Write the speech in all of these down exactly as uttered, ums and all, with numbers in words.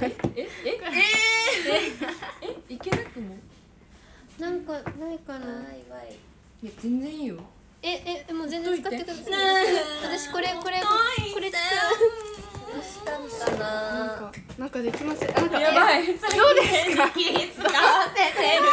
ええええいけなくもなんかないかな。 いや全然いいよ。 ええもう全然使ってください。私これこれこれ使う。 したんかな。 なんかなんかできません。なんかやばい。 どうですか。 気使わせてる。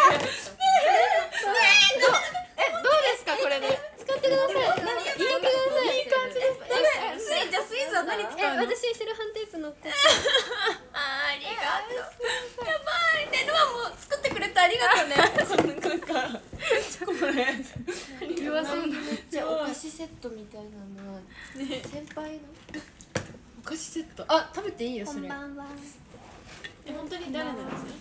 えどうですかこれで。 使ってください。使ってください。 いい感じです。 じゃあスイーツは何使うの？ え私セロハンテープの。 ありがとう。やばい。ねルアも作ってくれてありがとうね。 なんかこれ弱そうな。 じゃあお菓子セットみたいなのは先輩のお菓子セット。あ食べていいよこそれ。 んばんは。 え本当に誰のや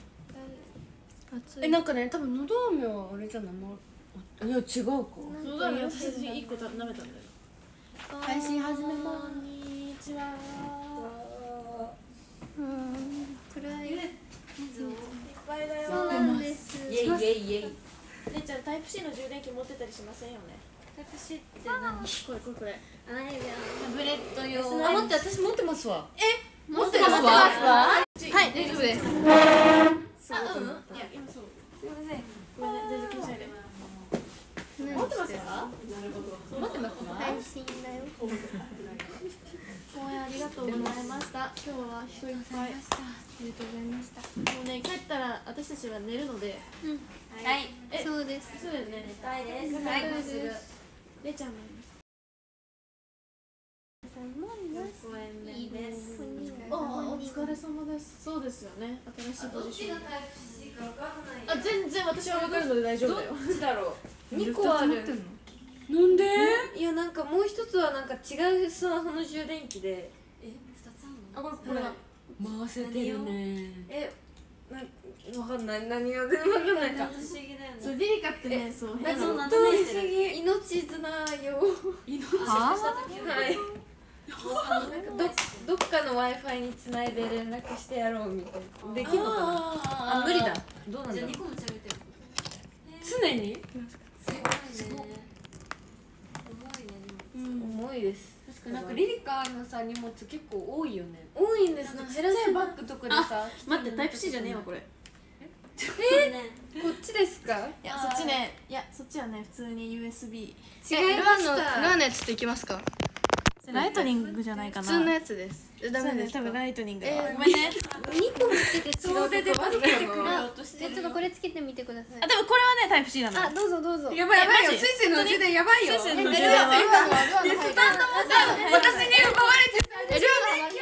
暑えなんかね多分のど飴はあれじゃないの。いや違うか。 つ？のだめ私一個舐めたんだよ。 配信始めます。 こんにちは。 うん暗い。 いっぱいだよ。 そうなんです。 イエイイエイイエイ。ねちゃんタイプ C の充電器持ってたりしませんよね。タイプ C って何？これこれこれ。 あいや。 タブレット用。 あ待って私持ってますわ。 持ってますわ。 はい大丈夫です。 あうん。いや今そう。すいません。ごめんね全然気にしないで。持ってますか？ 持ってますわ。 配信だよ。 応援ありがとうございました。今日は人いっぱい。 ありがとうございました。 もうね帰ったら私たちは寝るので。 うん。 はい。えそうです。 そうだよね。寝たいです。 はいもうすぐ。れいちゃんもいます。ごめんねです。あお疲れ様です。そうですよね。新しいポジション。あ全然私は分かるので大丈夫だよ。 どっちだろう。 二二個ある。 なんで？ いやなんかもう一つはなんか違うスマホの充電器で。 え二つあるの？ あこれこれ。 回せてるね。 えなわかんない何が全然わかんないか。 不思議だよね。 そうリリカってねそうえ変なずっと不思議。命綱よ。はい。どどっかの Wi-Fi につないで連絡してやろうみたいな。できるのかな。あ無理だ。どうなんだろう。 じゃあ二個持ち上げてる。 常に？ すごいね。重いね。 重いです。 なんかリリカのさ荷物結構多いよね。 多いんです。 なんか減らせばバッグとかでさ。 待ってタイプ C じゃねえわこれ。 えこっちですか。 いやそっちねいやそっちはね普通に ユーエスビー。 違いましルアのルた。 アのやつっていきますか。 ライトニングじゃないかな。 普通のやつです。ダメですか。 多分ライトニングだ。 えーごめんね。 二個持ってて違う。 そうででバズってくるよとしてえちょっとこれつけてみてください。 あでもこれはねタイプ C なの。 あどうぞどうぞ。 やばいやばいよ。 えマジスイスイの充電やばいよ。 スイスイの充え電はルアのルアのスタンドもさ私に奪われてた。 えルアの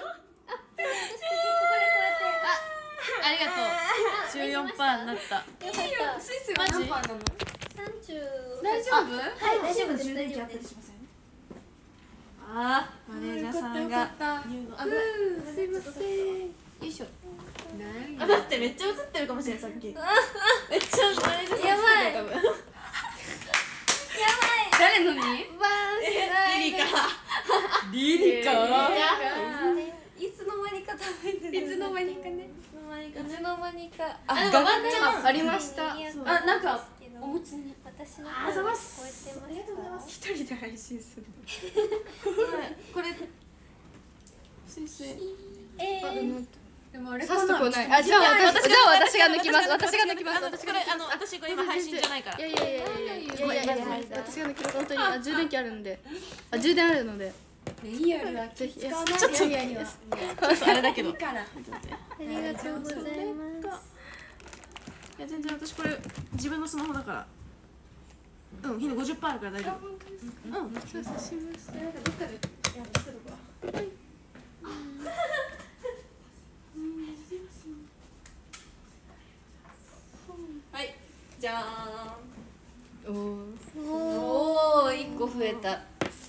ありがとう。十四パーになった。 よかった。 スイスイは何パーなの？ 三十。 大丈夫？ はい大丈夫です大丈夫です。 ああマネージャーさんが言うの。あごめん。 すいません。 よいしょ。 あだってめっちゃ映ってるかもしれないさっき。めっちゃマネージャーさんやばい多分。 誰のに？ リリカ。 リリカ？ いつの間にか食べてる。いつの間にかね。いつの間にか。 あなんかワンちゃん。 ありました。 あなんかお餅に私のあざます超えてます。ありがとうございます。 一人で配信するこれ。スイスイ。 えー。 でもあれ刺すとこない。あじゃあ私じゃあ私が抜きます。私が抜きます。 私これあの私これ今配信じゃないから。 いやいやいやいやいやいやいや私が抜きます。本当にあ充電器あるんで。あ充電あるので。 リアルはぜひ。 使わちょっとないやいやあれだけど。いからありがとうございます。 や全然私これ自分のスマホだから。うんひねごじゅっパーあるから大丈夫。うん。 そうそうします。 なんかどっかでやってるとか。はいじゃーん。 おお。 おお一個増えた。 なんか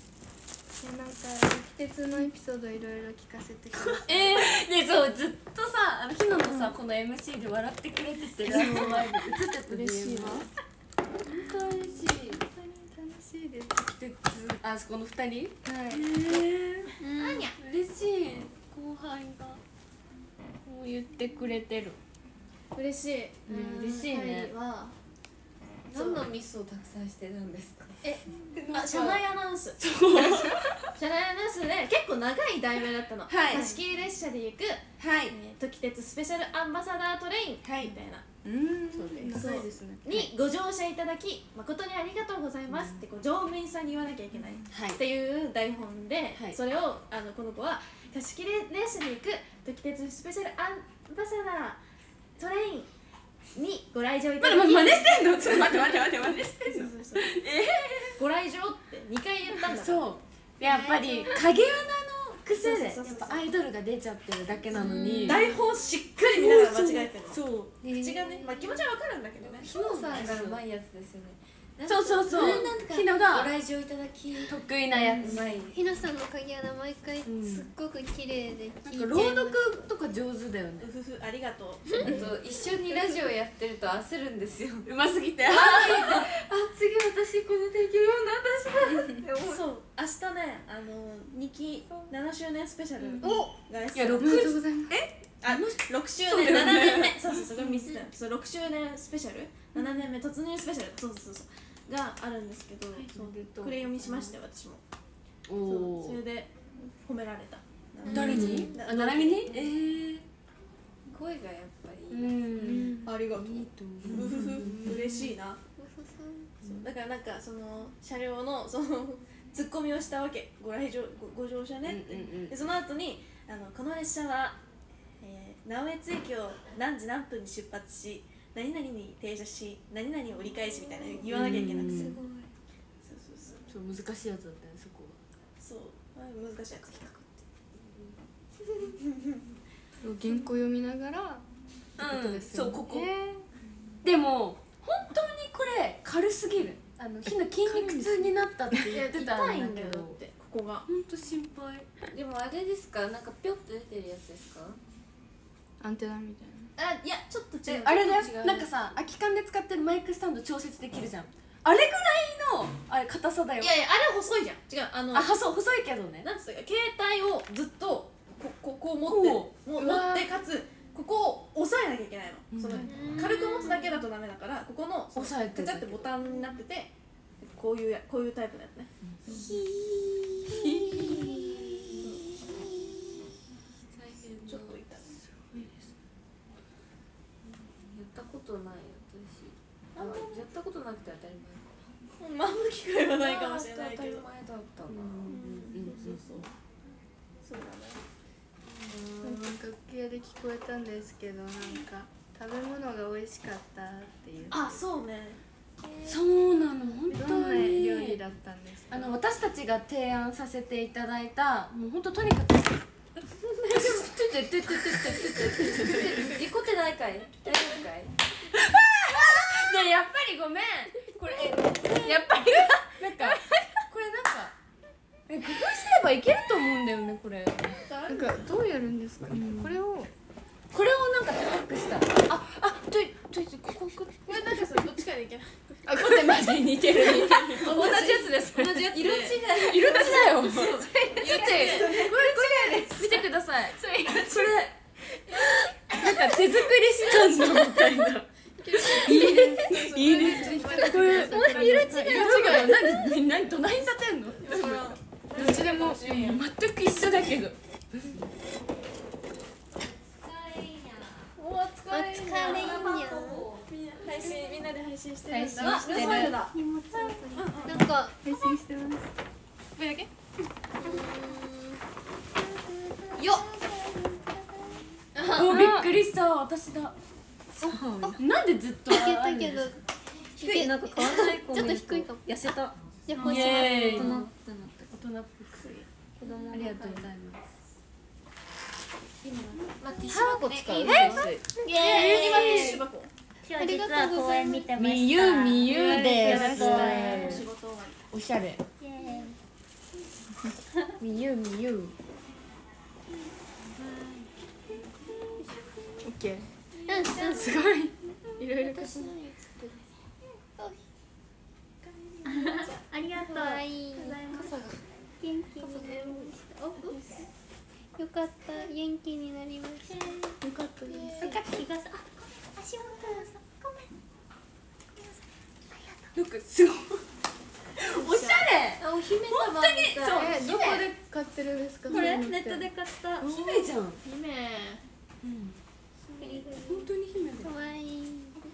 季節のエピソードいろいろ聞かせてください。 えー、でそうずっとさあのひなのさ、この エムシー で笑ってくれててライブ前で映っちゃった嬉しいわ。 本当嬉しい。 本当に楽しいです。 であそこの二人はい。 嬉しい後輩がこう言ってくれてる。 嬉しい。 嬉しいね。 は何のミスをたくさんしてるんですか？ あ、車内アナウンス。車内アナウンスで結構長い題名だったの。 はい貸し切り列車で行く、 はいえー、時鉄スペシャルアンバサダートレインみたいな。 うんそうです。 長いですね。 にご乗車いただき誠にありがとうございますってこう乗務員さんに言わなきゃいけないはいっていう台本で、 はいそれをあのこの子は貸し切り列車で行く時鉄スペシャルアンバサダートレインにご来場いただき、 まだ真似してんの？ちょっと待って待って待って真似してんの？ そうそうそうご来場ってにかい言ったんだから。 そうやっぱり影穴の癖でやっそうそうそうそうぱアイドルが出ちゃってるだけなのに台本しっかり見ながら間違えてるの。 そう口がね、まあ気持ちはわかるんだけどね。 ひのさんがうまいやつですよね。 そうそうそうなんかひながご来場いただき得意なやつうまい。 ひなさんの鍵穴毎回うんすっごく綺麗でなん聞いてか朗読とか上手だよねうふふありがとう。 あと一緒にラジオやってると焦るんですよ。 うますぎてあ、次私このできるような私だって思う。 そう明日ねあのにきななしゅうねんスペシャルがいやろくおめでとうございます。 あろくしゅうねんななねんめそうそうそうミスったそうろくしゅうねんスペシャルななねんめ突入スペシャルそうそうそうそうがあるんですけど、そうクレ読みしまして私もおおそうそれで褒められた。 誰に？ なあ、ななみに？ええ声がやっぱりういい。 んありがとういいと思うふふ嬉しいな。 そうそうそうだからなんかその車両のそのツッコミをしたわけご来場ごご乗車ねって、 うんうんうんでその後にあのこの列車は、えー、直江津駅を何時何分に出発し何々に停車し何々を折り返しみたいな言わなきゃいけなくて、 うんそうそうそうそう難しいやつだったねそこそうあ難しいやつ来た原稿読みながら。 はことですよねそうここでも本当にこれ軽すぎるあのひな筋肉痛になったって言ってた痛いんだんだけどよだってここが本当心配でもあれですか、なんかぴょっと出てるやつですか？ アンテナみたいな。 あいやちょっと違うあれだよちょっと違うなんかさ空き缶で使ってるマイクスタンド調節できるじゃんあれぐらいのあれ硬さだよいやいやあれ細いじゃん違うあのあ細細いけどねなんつうか携帯をずっとこここう持ってるこもううわー持ってかつここを押さえなきゃいけないの、 うんその軽く持つだけだとダメだからここのその押さえてるカチャってボタンになっててこういうやこういうタイプのやつね大変だ。 ちょっと痛いやったことない私。あ、やったことなくて当たり前。 まあんま機会はないかもしれないけど当たり前だったな。 うんそうそうそうだねなんか楽屋で聞こえたんですけど、なんか食べ物が美味しかったっていう。 あそうねそうなの本当どんな料理にだったんですか。 あの私たちが提案させていただいたもう本当とにかくてててててててて事故ってないかい？大丈夫かい？ でやっぱりごめんこれえやっぱりなんかこれなんかえ工夫すればいけると思うんだよねこれなんかどうやるんですかね。これをこれをなんか高くしたああといといてここここれなんかさどっちかでいけないあこれマジ似てる似てる同じやつです同じやつで色違い。 色違いだよそれ見てこれ見てくださいそれそれなんか手作りスタンドみたいないいですいいですこれ色違い色違い何何隣に立てんのどっちでも全く一緒だけどお疲れお疲れいいにゃ配信みんなで配信してるんだ配信してるあルマンドだ荷物なんか配信してます。 これだけよっおびっくりした私だなんでずっといけたけど低いなんか変わらない子ちょっと低いかも。 痩せた。 じゃあこうしイエーイ大人大ってなった。 人っぽく子供ありがとうございますまあティッシュ箱使う。 イエイエーイ今ティッシュ箱ありがとうございます。 みゆみゆでおす仕事終わりおしゃれみゆみゆオッケー。 うんうん。 すごい。いろいろ。 私のやつってありがとう。かわいい。傘が元気になりました。お、よかった。元気になりました。よかったです。よかった。日傘。あ、足元さ。ごめん。ありがなんかすごいおしゃれ。 お姫様みたい。 そうえどこで買ってるんですか？ これネットで買った姫じゃん。 姫本当に姫だよ。 かわいい。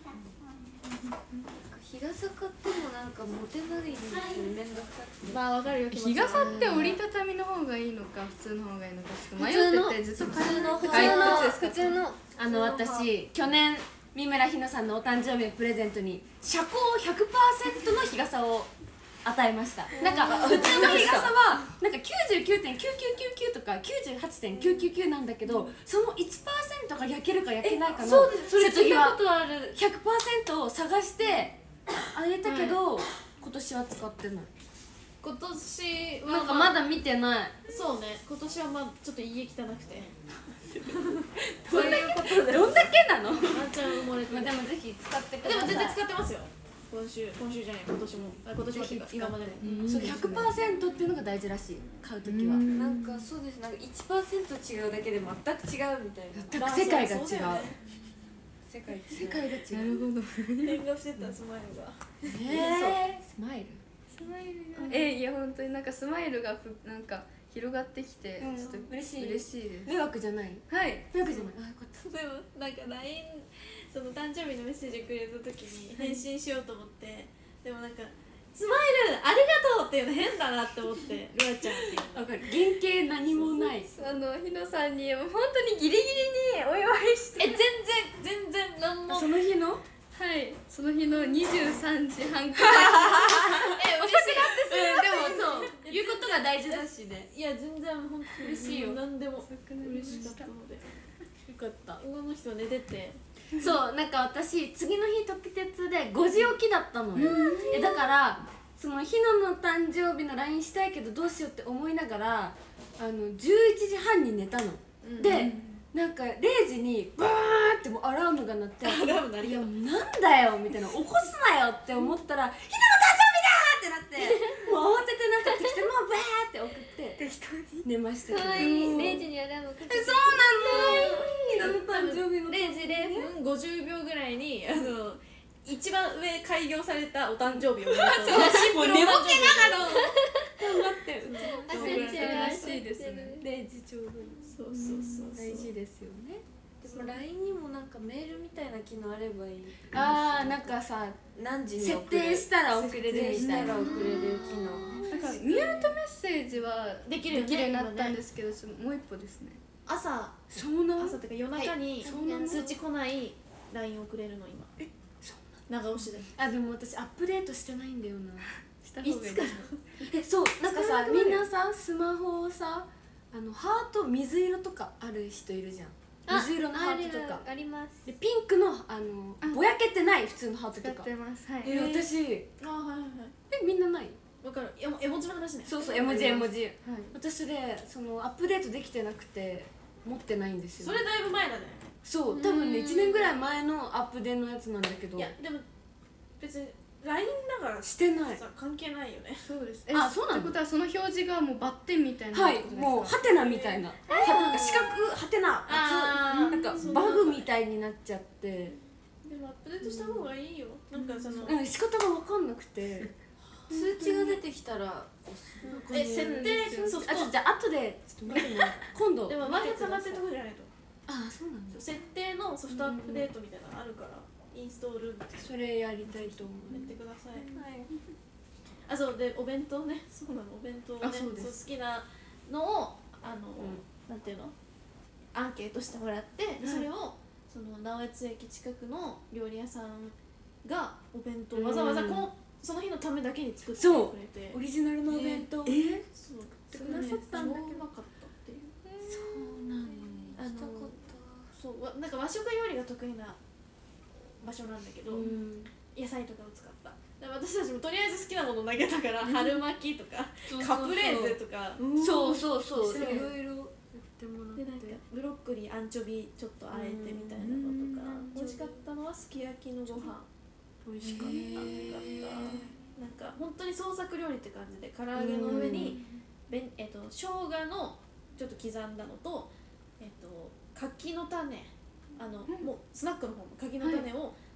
日傘買ってもなんか持てないんですよ、めんどくさくて。 まあわかるよ気持ち。 日傘って折りたたみの方がいいのか普通の方がいいのかちょっと迷っててずっと普通の普通はいのどっちですか？ 普通のあの私去年三村ひのさんのお誕生日プレゼントに遮光 ひゃくパーセント の日傘を与えました。なんか普通の日傘はなんか きゅうじゅうきゅうてんきゅうきゅうきゅうきゅう とか きゅうじゅうはちてんきゅうきゅうきゅう なんだけど、その いちパーセント が焼けるか焼けないかのそうです、それ聞いた瀬戸際ことある。 ひゃくパーセント を探してあげたけど、今年は使ってない。 今年はなんかまだ見てない。 そうね今年はまあちょっと家汚くてそういうことでどんだけなの？ ワンちゃん埋もれてる。 まあでもぜひ使ってください。 でも全然使ってますよ。今週今週じゃない今年もあ今年もっていうか今までも。 そう ひゃくパーセント っていうのが大事らしい。買うときはなんかそうです、なんか いちパーセント 違うだけで全く違うみたいな。 全く世界が違う。 そうだよね世界世界が違う。 なるほど。 変顔してたスマイルが。 えー、スマイル。 スマイルえいや本当になんかスマイルがふなんか広がってきてうんちょっと嬉しい嬉しいです。 迷惑じゃない？ はい。 迷惑じゃない。あ、よかった。 でもなんか ライン その誕生日のメッセージくれた時に返信しようと思ってでもなんか「スマイルありがとう!」っていうの変だなって思ってルアちゃんっていうわかる。原型何もない。 あのひのさんに本当にギリギリにお祝いしてえ全然全然何もその日の？ はいその日のにじゅうさんじはんくらいえ遅くなってうん、でもそう言うことが大事だしね。 いや全然本当に嬉しいよ何でも遅くなりま嬉しかしたったのでよかった。 女の人寝ててそうなんか私次の日特鉄でごじ起きだったのよ。えだからそのひのの誕生日の ライン したいけどどうしようって思いながらあのじゅういちじはんに寝たの。でなんかれいじにバーってもうアラームが鳴って「 アラーム鳴りいやなんだよ」みたいな「起こすなよ」って思ったら「ひなの誕生日だ!」ってなってもう慌ててなんか適当にもうバーって送って適当に寝ましたけど。 かわいい。れいじにアラームかけて。 えそうなの。ひなの誕生日のれいじれいふんごじゅうびょうぐらいにあの一番上開業されたお誕生日を見たもう寝ぼけながら頑張ってる。 焦ってるらしいですね。 れいじちょうどにそうそうそう大事ですよね。 でも ライン にもなんかメールみたいな機能あればいい。 あーなんかさ何時に設送れる定したら送れる設定みたいな。 したら送れる機能。 なんかミュートメッセージはできるよねできるようになったんですけどちょっともう一歩ですね。 朝そうなの。 朝っていうか夜中にそうなの通知来ない ライン 送れるの今えそう長押しであでも私アップデートしてないんだよな。 した方がいいですね。 えそうなんかさみんなさスマホをさあのハート水色とかある人いるじゃん。 あ水色のハートとかあります。 でピンクのあのあぼやけてない普通のハート使っとか。 てます。はい。 え私あはいはいはいえみんなない？ わかる絵文絵文字の話ねそうそう絵文字絵文字。 はい。 私でそのアップデートできてなくて持ってないんですよ。 それだいぶ前だねそう多分ねいちねんぐらい前のアップデートのやつなんだけどいやでも別に ライン だからしてない。 さ関係ないよねそうです。 あそうなのってことはその表示がもうバッテンみたいなはいってことですか。 もうハテナみたいな、はなんか四角ハテナあーなんかそうバグみたいになっちゃってでもアップデートした方がいいよなんかそのうん仕方が分かんなくて通知が出てきたらえ設定ソフトあちょじゃあ後でちょっと見てもらう今度でも前発上がってるとこじゃないとあそうなんだ設定のソフトアップデートみたいなのあるからインストールみたいなそれやりたいと思うやってくださいはいあそうでお弁当ねそうなのお弁当をねあそうです好きなのをあの、なんていうのアンケートしてもらって、でそれをその直江津駅近くの料理屋さんがお弁当わざわざこのその日のためだけに作ってくれてオリジナルのお弁当えそうくださったんだけど超うまかったっていうそうなのあのしたかっそうわなんか和食料理が得意な場所なんだけど、 うん野菜とかを使ったで私たちもとりあえず好きなもの投げたから、春巻きとかそうそうそうカプレーゼとかそうそうそうそういろいろやってもらってでなんかブロッコリーアンチョビちょっとあえてみたいなのとか美味しかったのはすき焼きのご飯美味しかったよかったなんか本当に創作料理って感じで唐揚げの上にべん、えっと生姜のちょっと刻んだのとえっと柿の種あの、もうスナックの方の柿の種を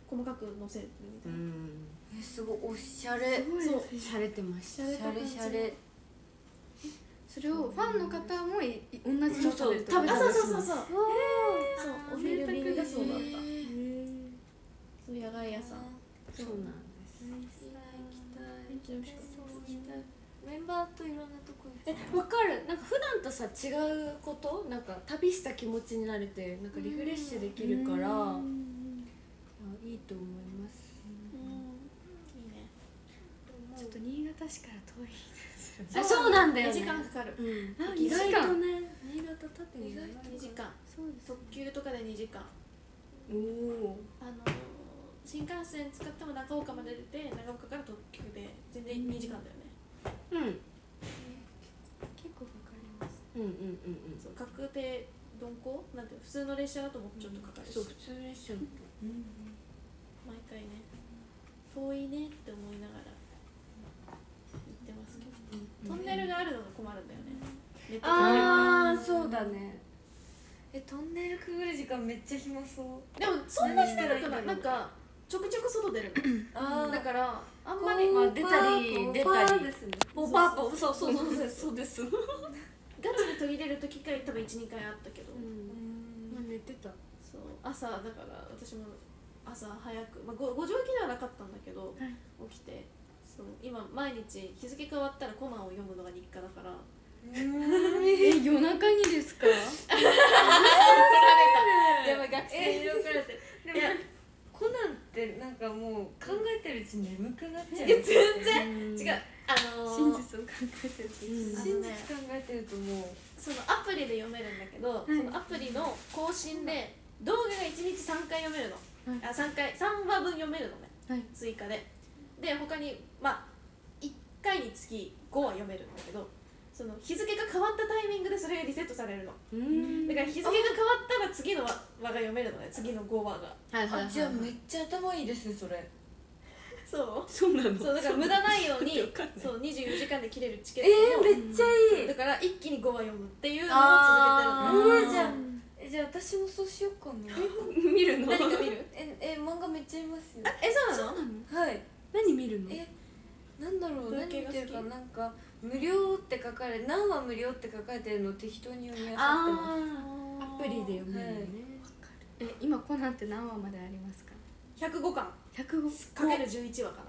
細かく載せるみたいな、 えすごいおしゃれ。 そうしゃれてますしゃれしゃれしゃれ。 それをファンの方もいい同じの食べるとそうそう食べたあそうそうそうそうそうお昼便がそうだった。そう野外屋さんそうなんです。 めっちゃ美味しかった。 メンバーといろんなとこえわかる。なんか普段とさ違うことなんか旅した気持ちになれてなんかリフレッシュできるからいやいいと思います。 いいね。 ちょっと新潟市から遠いですよね。 あそうなんだよね。 にじかんかかる。 うん。 あ意外とね新潟縦ににじかん。 そうです。 特急とかでにじかん。 おお。 あの新幹線使っても長岡まで出て長岡から特急で全然にじかんだよね。 うん。 結構かかります。 うんうんうんうん。 そう確定鈍行なんて普通の列車だともうちょっとかかるし、 そう普通列車だと。 毎回ね遠いねって思いながら行ってますけど、トンネルがあるのが困るんだよね。ネットああそうだね。えトンネルくぐる時間めっちゃ暇そう。 でもそんなしてなくない？なんかちょくちょく外出るの。 あだからあんまりまあ出たり出たりですね。 ポパポそうそうそうですそうです。 ガチで途切れる時から多分いち、にかいあったけど、 まあ寝てた。 そう朝だから私も朝早く、まあ、ご, ご時起きではなかったんだけど、 はい、 起きてそう今毎日日付変わったらコナンを読むのが日課だから。 え夜中にですか？ 怒られた。やばい学生に怒られてる。 でもコナンってなんかもう考えてるうちに眠くなっちゃう。 いや全然違う。あのー、 真実を考えてると、 真実考えてるともうそのアプリで読めるんだけど、はい、そのアプリの更新で動画がいちにちさんかい読めるの、はい、あさんかいさんわぶん読めるのね、はい、追加でで他にまあいっかいにつきごわ読めるんだけど、その日付が変わったタイミングでそれがリセットされるの。だから日付が変わったら次の輪が読めるのね、次のごわが。 はいはいはい、じゃあめっちゃ頭いいですねそれ。 そうそうなの。 そうだから無駄ないようにそうにじゅうよじかんで切れるチケットをえー、めっちゃいい。 だから一気にごわ読むっていうのを続けてるの。 えー、じゃあえじゃあ私もそうしようかな。見るの？ 何か見る？ ええ漫画めっちゃいますよ。 えそうなの？ はい。 何見るの？ えなんだろう、何見てるかなんか無料って書かれ何話無料って書かれてるのを適当に読み漁ってます。 アプリで読めるよね。え今コナンって何話までありますか？ ひゃくごかんひゃくごかけるじゅういちわかな。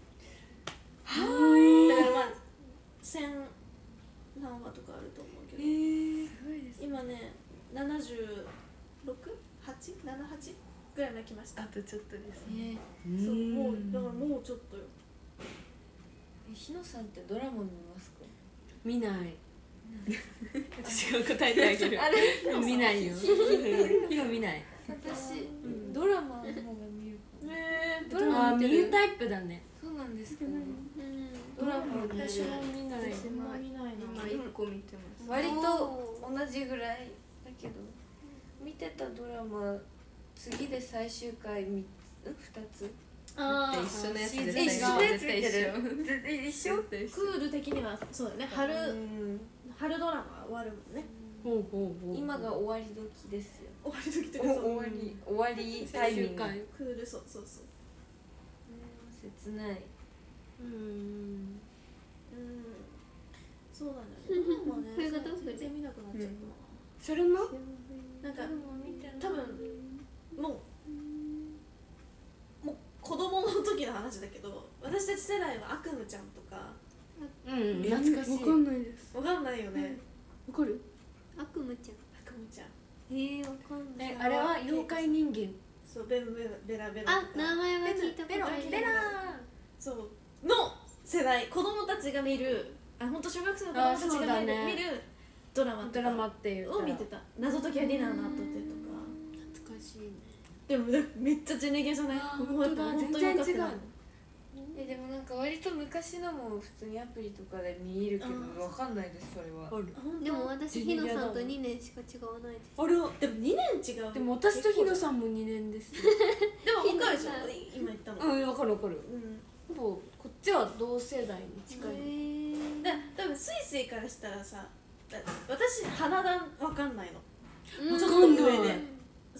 はいだからまあせん何話とかあると思うけど、 えー、すごいです。 今ねななじゅうろく、はち、なな、はちぐらいまで来ました。 あとちょっとですね。 そうもうだからもうちょっとよ。 えひのさんってドラマ見ますか？ 見ない。 私が答えてあげる。あれ見ないよ。今見ない。 私、うん、ドラマの方が見るかも。 えー、 ドラマ見るタイプだね。 そうなんですか。 ドラマ私も見ない。 私も見ないな。 今一個見てます。 割と同じぐらいだけど、見てたドラマ次で最終回みっつ、ふたつ。 ああ一緒のやつ一緒でのやつ絶対一緒。 一緒？ クール的にはそうだね。春春ドラマ終わるもんね。 ほうほうほう。 今が終わり時ですよ。 終わり時とかそう終わり終わりタイミング。 クールそうそうそう。 切ない。 うんうんそうなんだよね。ドラマねそれがどうする全然見なくなっちゃった。 それも？ なんか多分もうもう子供の時の話だけど、私たち世代は悪夢ちゃんとかうん懐かしい。 わかんないです。 わかんないよね。 わかる？ 悪夢ちゃん。 悪夢ちゃん。 えー、わかんない。 えあれは妖怪人間。 そうベルベラベラベラあとか、 名前は聞いたことある。 ベラそうの世代、子供たちが見る、あ本当小学生の子供たちが見る、 ね、 見るドラマとかドラマっていうを見てた。謎解きはディナーの後でとか。 懐かしいね。 でもめっちゃジェネギャじゃない？ 本当だ、全然違う。 えでもなんか割と昔のも普通にアプリとかで見えるけどわかんないですそれは。 でも私ひのさんとにねんしか違わないです。 あれはでもにねん違う。 でも私とひのさんもにねんです。 でも分かるでしょ今言ったの。 うん分かる分かる。ほぼこっちは同世代に近い。 だ多分スイスイからしたらさ、私花壇分かんないの。ちょっと上で。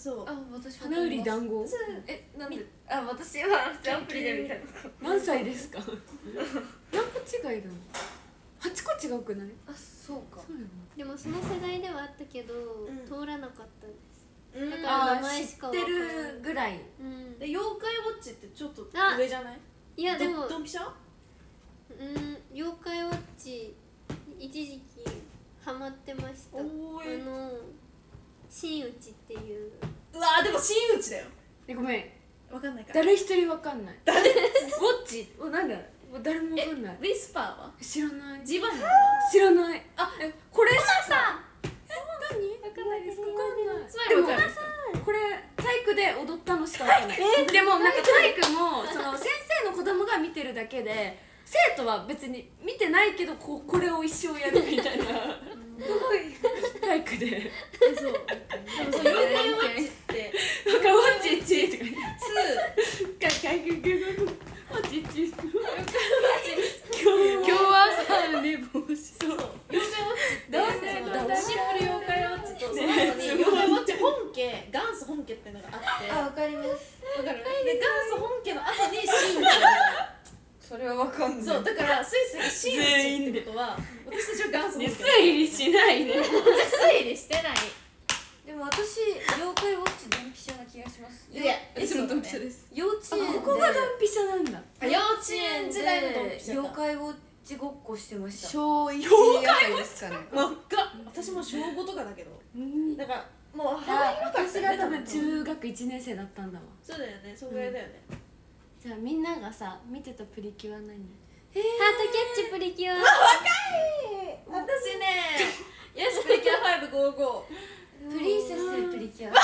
そうあ、私花売り団子え、なんであ、私はジャンプリでみたいな何歳ですか？何個違いだの？はちこ違うくない？ あ、そうかそうなの？ でもその世代ではあったけど、 ん通らなかったです。 うんだからあ名前しか知ってわからないるぐらい。 うんで妖怪ウォッチってちょっとあ上じゃない？ いやでもドドンピシャ？ うん妖怪ウォッチ一時期ハマってました。あおーいの真打ちっていううわーでも真打ちだよ。 え、ごめん、 わかんないか。 誰一人わかんない。誰？ウォッチ？お、なんだ？誰もわかんない。 ウィスパーは？ 知らない。 ジバニは？ 知らない。あ、え、これさ。え、何？わかんないです。わかんない。 つまりわかる。 これ体育で踊ったのしかわかんない。でもなんか体育もその先生の子供が見てるだけで、生徒は別に見てないけどここれを一生やるみたいな。すごい体育で。 そう。でもそう妖怪ウォッチってなんかウォッチチとか言って。 ツー。 かかくくくく。ウォッチチ。 今日は朝寝坊しそう。妖怪ウォッチってどうせどうせシンプル妖怪ウォッチとその後に妖怪ウォッチ本家元祖本家っていうのがあってあ、わかりますわかるで元祖本家の後に真打ちだそれはわかんないそうだからスイスが真打ちってことは私たちは元祖本家推理しないで。 推理してないでも私、妖怪ウォッチドンピシャな気がしますいや私もドンピシャです幼稚園でここがドンピシャなんだ。 幼稚園時代のドンピシャ妖怪ウォッチごっこしてました小一あたりですかね真っ赤私も小ごとかだけどうん。 だからもうあ、 幅広かった私が多分中学一年生だったんだわ。 そうだよねそんぐらいだよねじゃあみんながさ見てたプリキュア何？ ハートキャッチプリキュア。 私ねよしプリキュアファイブごーごープリンセスプリキュア多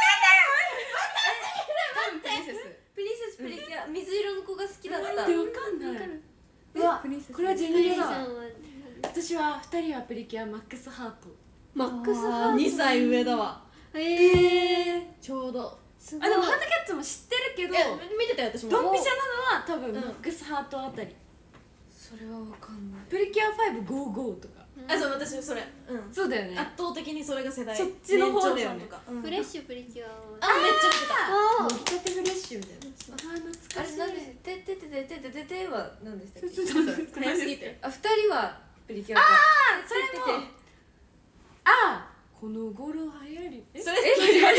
分プリンセスプリンセスプリキュア水色の子が好きだったでわかんない。うわ、 プリンセスこれはジェプリニーだ。 ンさんは私は二人はプリキュアマックスハート。 マックスハート。 にさい上だわええ。 ちょうどすごいあ、でもハートキャッツも知ってるけどいや見てたよ私もドンピシャなのは多分うんマックスハートあたり。 それはわかんないプリキュアファイブごーごーとか。 あそう私それうんそうだよね。 圧倒的にそれが世代そっちの方だよね年長さんとかうんフレッシュプリキュアはあめっちゃ見てたもう来たてフレッシュみたいな。あ、懐あれかしい。 なんでてててててててては何でしたっけそうそうそう早すぎてあ、二人はプリキュアかそれもあ、この頃流行り。えそれ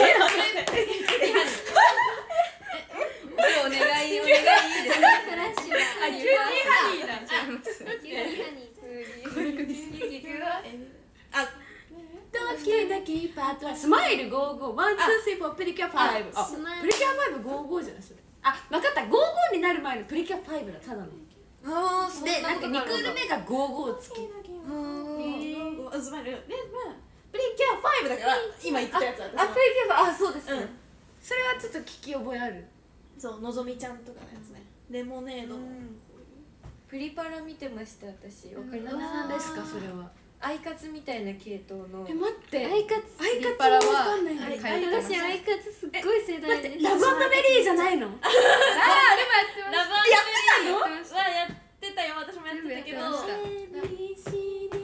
お願いお願いいいですフラッシュはあ、キューティーハニーだ。 キューティーハニーあドキドキパートスマイルごーごーワンツースリーフォープリキュアファイブ。あ、 スマイルプリキュアファイブごーごーじゃないそれ。あ、分かった。ごーごーになる前のプリキュアファイブだただの。 あー、そんで、 ななんかにクール目がごーごー付き。 あスマイルでまあプリキュアファイブだから今言ってたやつあ、 私プリキュアあ、そうですね。 うんそれはちょっと聞き覚えある。 そうのぞみちゃんとかのやつねレモネードプリパラ見てました私。わかります何ですかそれは。 アイカツみたいな系統のえ、待って。 アイカツアイカツパラはわかんないんだよ。 あれ書いてます私アイカツすっごい世代で待って、ラブベリーじゃないの？ ラバーベリーはやってたよ私もやってたけど全部やってました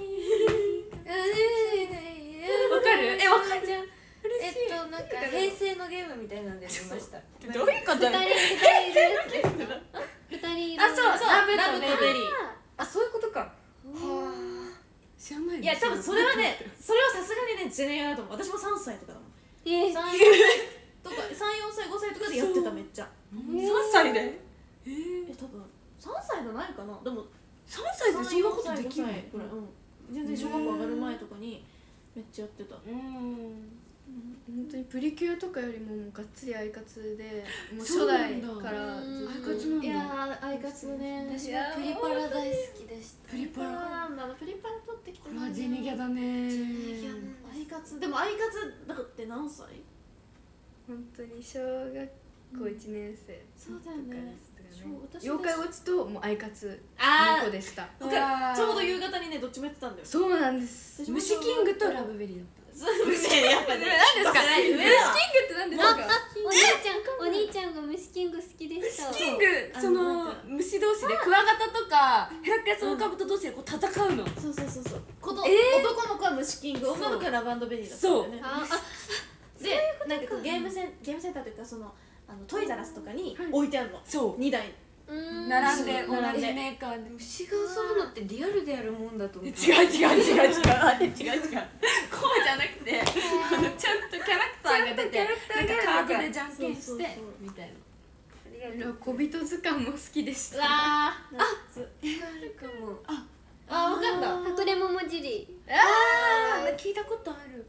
わかる？え、わかる。 えっとなんか平成のゲームみたいなんで見ました。 どういうこと？ 二人二人いるやつですか？二人いるあ、そう、 そうラブラブとベリーあ、そういうことか。 知らない。 いや多分それはねそれはさすがにねジェネアだと思う私もさんさいとかだもんえーさん、よんさいとかさん、よんさい、ごさいとかでやってためっちゃ三歳で。ええ多分さんさいじゃないかなでも三歳でそんなことできるの？ ぐらいうん全然小学校上がる前とかにめっちゃやってたうん。 本当にプリキュアとかよりももうがっつりアイカツでもう初代からずっとアイカツなんだ。 いやーアイカツね私はプリパラ大好きでした。 プリパラ。 なんだなプリパラ取ってきてこれはジェネギャだね。 アイカツでもアイカツだって何歳本当に小学校いちねん生そうだよね私妖怪ウォッチともうアイカツあの子でしたわかるちょうど夕方にねどっちもやってたんだよそうなんです虫キングとラブベリーだった。 虫やっぱね何ですか上だわ虫キングって何ですかお兄ちゃんお兄ちゃんが虫キング好きでした。 キング、その虫同士でクワガタとかヘラクレスオオカブト同士でこう戦うの。 そうそうそうそうこのえー男の子は虫キング女の子はラバンドベリーだったんだよねああでなんなんかこうゲームセンゲームセンターというかそのあのトイザらスとかに置いてあるの、 そうにだい並んで同並んでじメーカーで牛がそういうのってリアルでやるもんだと思って。 違う違う違う違うあれ違う違うこうじゃなくてあのちゃんとキャラクターが出てなんかカードでじゃんけんしてみたいな。 小人図鑑も好きでした。 うわーあ映画あるかも。 あ分かった隠れ桃尻。 あー聞いたことある。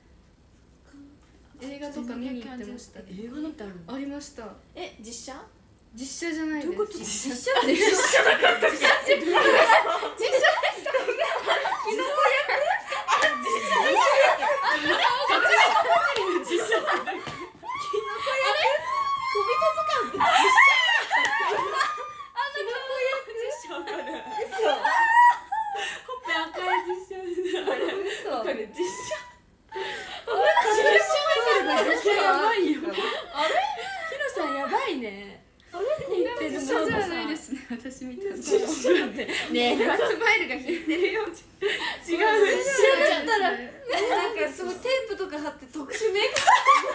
映画とか見に行ってました。 映画なんてあるの？ ありました。 え実写実写じゃないです。 どういうこと？実写でしょ。 私みたいな。 ねえ、スマイルが引いてるよ。違う、実写だったら、なんかすごいテープとか貼って特殊メイク。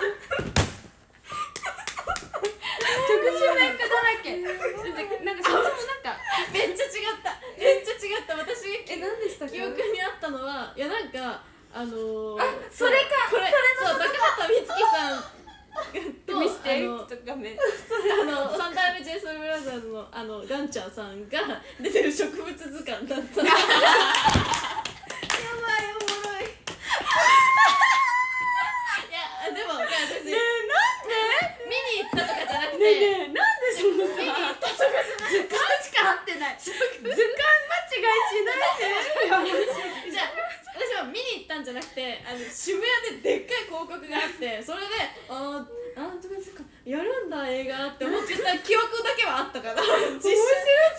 特殊メイクだらけ。なんかそもそもなんかめっちゃ違っためっちゃ違った私がえ、何でしたっけ？ 記憶にあったのはいやなんかあのー、 それか。 これそう高畑充希さんと見せてあのとかめ。 あの三代目 ジェイソウルブラザーズのあのガンちゃんさんが出てる植物図鑑だったやばいおもろいいやでもいや別にねえなんで見に行ったとかじゃなくてねえ、なんでそのさ、 見に行ったとかじゃなくて図鑑しか合ってない。図鑑間違いしないで。 じゃあ私は見に行ったんじゃなくてあの渋谷ででっかい広告があってそれであーあーとかやるんだ映画って思ってた記憶だけはあったから実写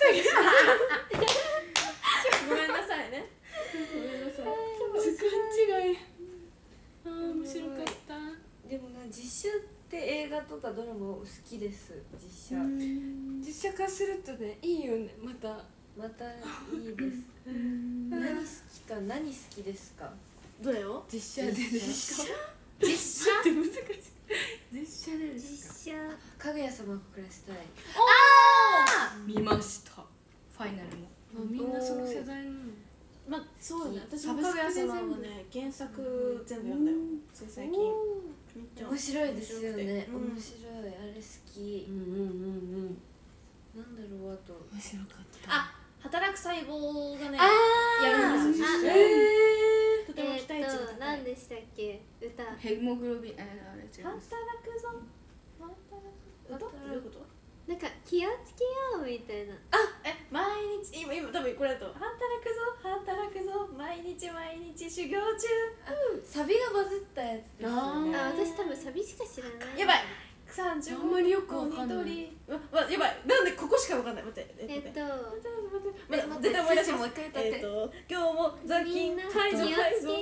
ごめんなさいねごめんなさい図鑑違い。あー面白かった。 でもな、実写って映画とかドラマ好きです。実写。 実写化するとね、いいよね。またまたいいです。何好きか、何好きですか。 どれを実写でですか？ 実写って難しい。実写でですか？ 実写。 かぐや様を暮らしたい。 見ました。 ファイナルも。 あ、みんなその世代なの。 まあそうだね私サもかブスクで全部ぐや様はね原作全部読んだよつい最近めっちゃ面白いですよね。 うん面白い、あれ好き。 うんうんうんうん。 なんだろう、あと。 面白かった。 あ働く細胞がねあやるんですよあ実写えとても期待値がえーっと高い何でしたっけ歌。 ヘモグロビン、えー、あれ違い働ます。 くぞ働く歌ってどういうことなんか気をつけようみたいな。 え毎日今今多分これだと働くぞ働くぞ毎日毎日修行中サビがバズったやつですよね。 あ、私多分サビしか知らない。 やばい三十あんまりよくわかんないわわやばいなんでここしかわかんない待ってえっと待って待って待って待って絶対思い出しますもう一回歌ってえっと今日も雑み菌んな気を排除つけよ排除う。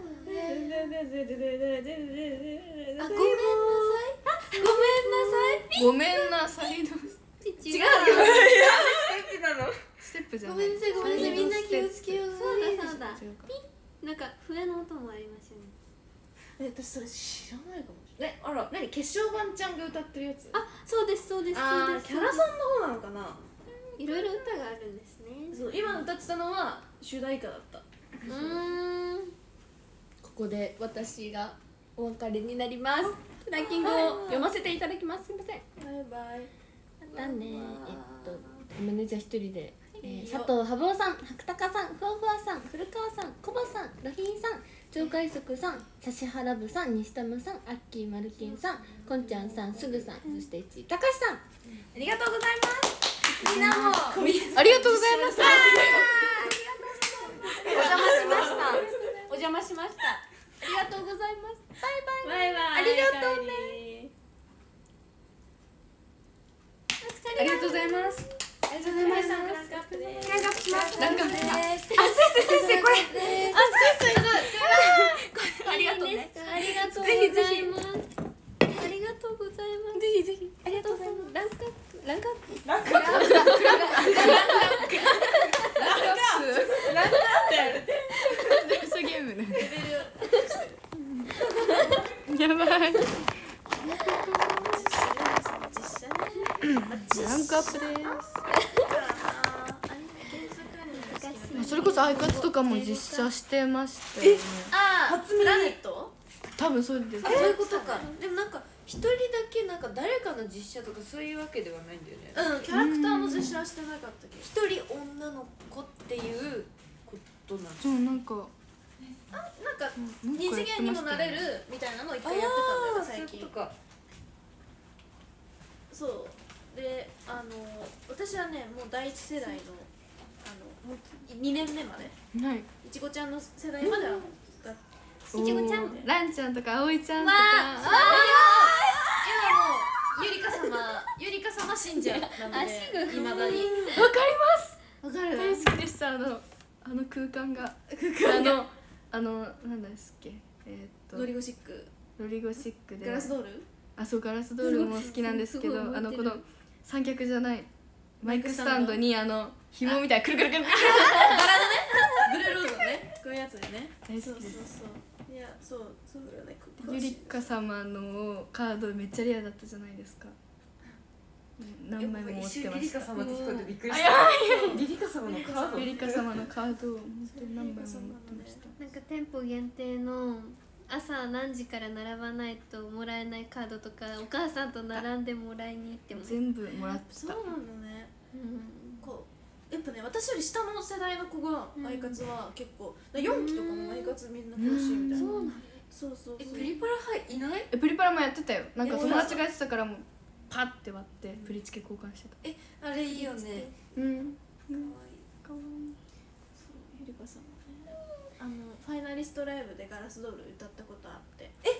あ、ごめんなさい。ごめんなさい。 ごめんなさい。 違うよ。 ステップじゃごない。 めんなさい、ごめんなさい。みんな気をつけよう。 そうだそうだ。 違うか。 なんか笛の音もありますよね。 え私それ知らないかもしれないえあら何決勝版ちゃんが歌ってるやつあ、そうですそうですそうです。 あーキャラソンの方なのかないろいろ歌があるんですね。 そう今歌ってたのは主題歌だったうーん。 ここで私がお別れになります。ランキングを読ませていただきます。すみません。 バイバイまたね。えっとごめんね、じゃあ一人で。えー、佐藤羽生さん、白鷹さん、ふわふわさん、古川さん、コバさん、ロヒンさん、鳥海賊さん、指原部さん、西玉さん、アッキーマルキンさん、こんちゃんさん、すぐさん、そしていちたかしさん、ありがとうございます。みんなもありがとうございました。 お邪魔しました。お邪魔しました。ありがとうございます。バイバイ。 バイバイありがとうね。 ありがとうございます。 ありがとうございます。 ランクアップですランクアップします。 ランクアップあ、先生先生これ。あ、先生ありがとうね。 ありがとうござぜひぜひいます。ありがとうございます。 ぜひぜひありがとうございます。 ランクアップランクアップ。 ランクアップ。 電車ゲームね。やばい。 実写ね。 ランクアップです。それこそアイカツとかも実写してましたよね。 ああ、プラネット？ 多分そうです。 そういうことか。でもなんか一人だけなんか誰かの実写とかそういうわけではないんだよね。 うん、キャラクターの実写はしてなかったけど。 一人女の子っていうことなんです。 そうなんかあ、なんか二次元にもなれるみたいなのを一回やってたんだよね、最近。そうで、あの私はね、もう第一世代のあのもうにねんめまで、 はい。 いちごちゃんの世代まではがいちごちゃんおーランちゃんとかあおいちゃんとか。 今もうゆりか様、ゆりか様信者なので、いまだに。 わかりますわかる。 大好きでした。あのあの空間があのあのなんですっけ、えーっとロリゴシック、 ロリゴシックでガラスドール。 あ、そうガラスドールも好きなんですけど、 すごいあのこ覚えてるの三脚じゃないマイクスタンドにあの紐みたいなくるくるくるくるブルーロードね、こういうやつでね。 大好きです。 そうそうそう。いや、そうそうだよね。 ゆりか様のカードめっちゃレアだったじゃないですか。何枚も持ってまリリカした。 様って聞こえてびっくりした。リリカ様のカード。 ゆりか様のカードを本当に何枚も持ってました。 なんか店舗限定の朝何時から並ばないともらえないカードとかお母さんと並んでもらいに行っても全部もらっそうた。 なんだね。 うんこうやっぱね、私より下の世代の子がアイカツは結構、よんきとかもアイカツみんな欲しいみたいな。 そうなんそうそうえ、 そう。 プリパラはいない？ えプリパラもやってたよ。なんか友達がやってたからもうパッて割ってプリチケ交換してた。 え、あれいいよね。 うん。 可愛い。 かわいい。 ゆりかさんもね、あのファイナリストライブでガラスドール歌ったことあって。 え？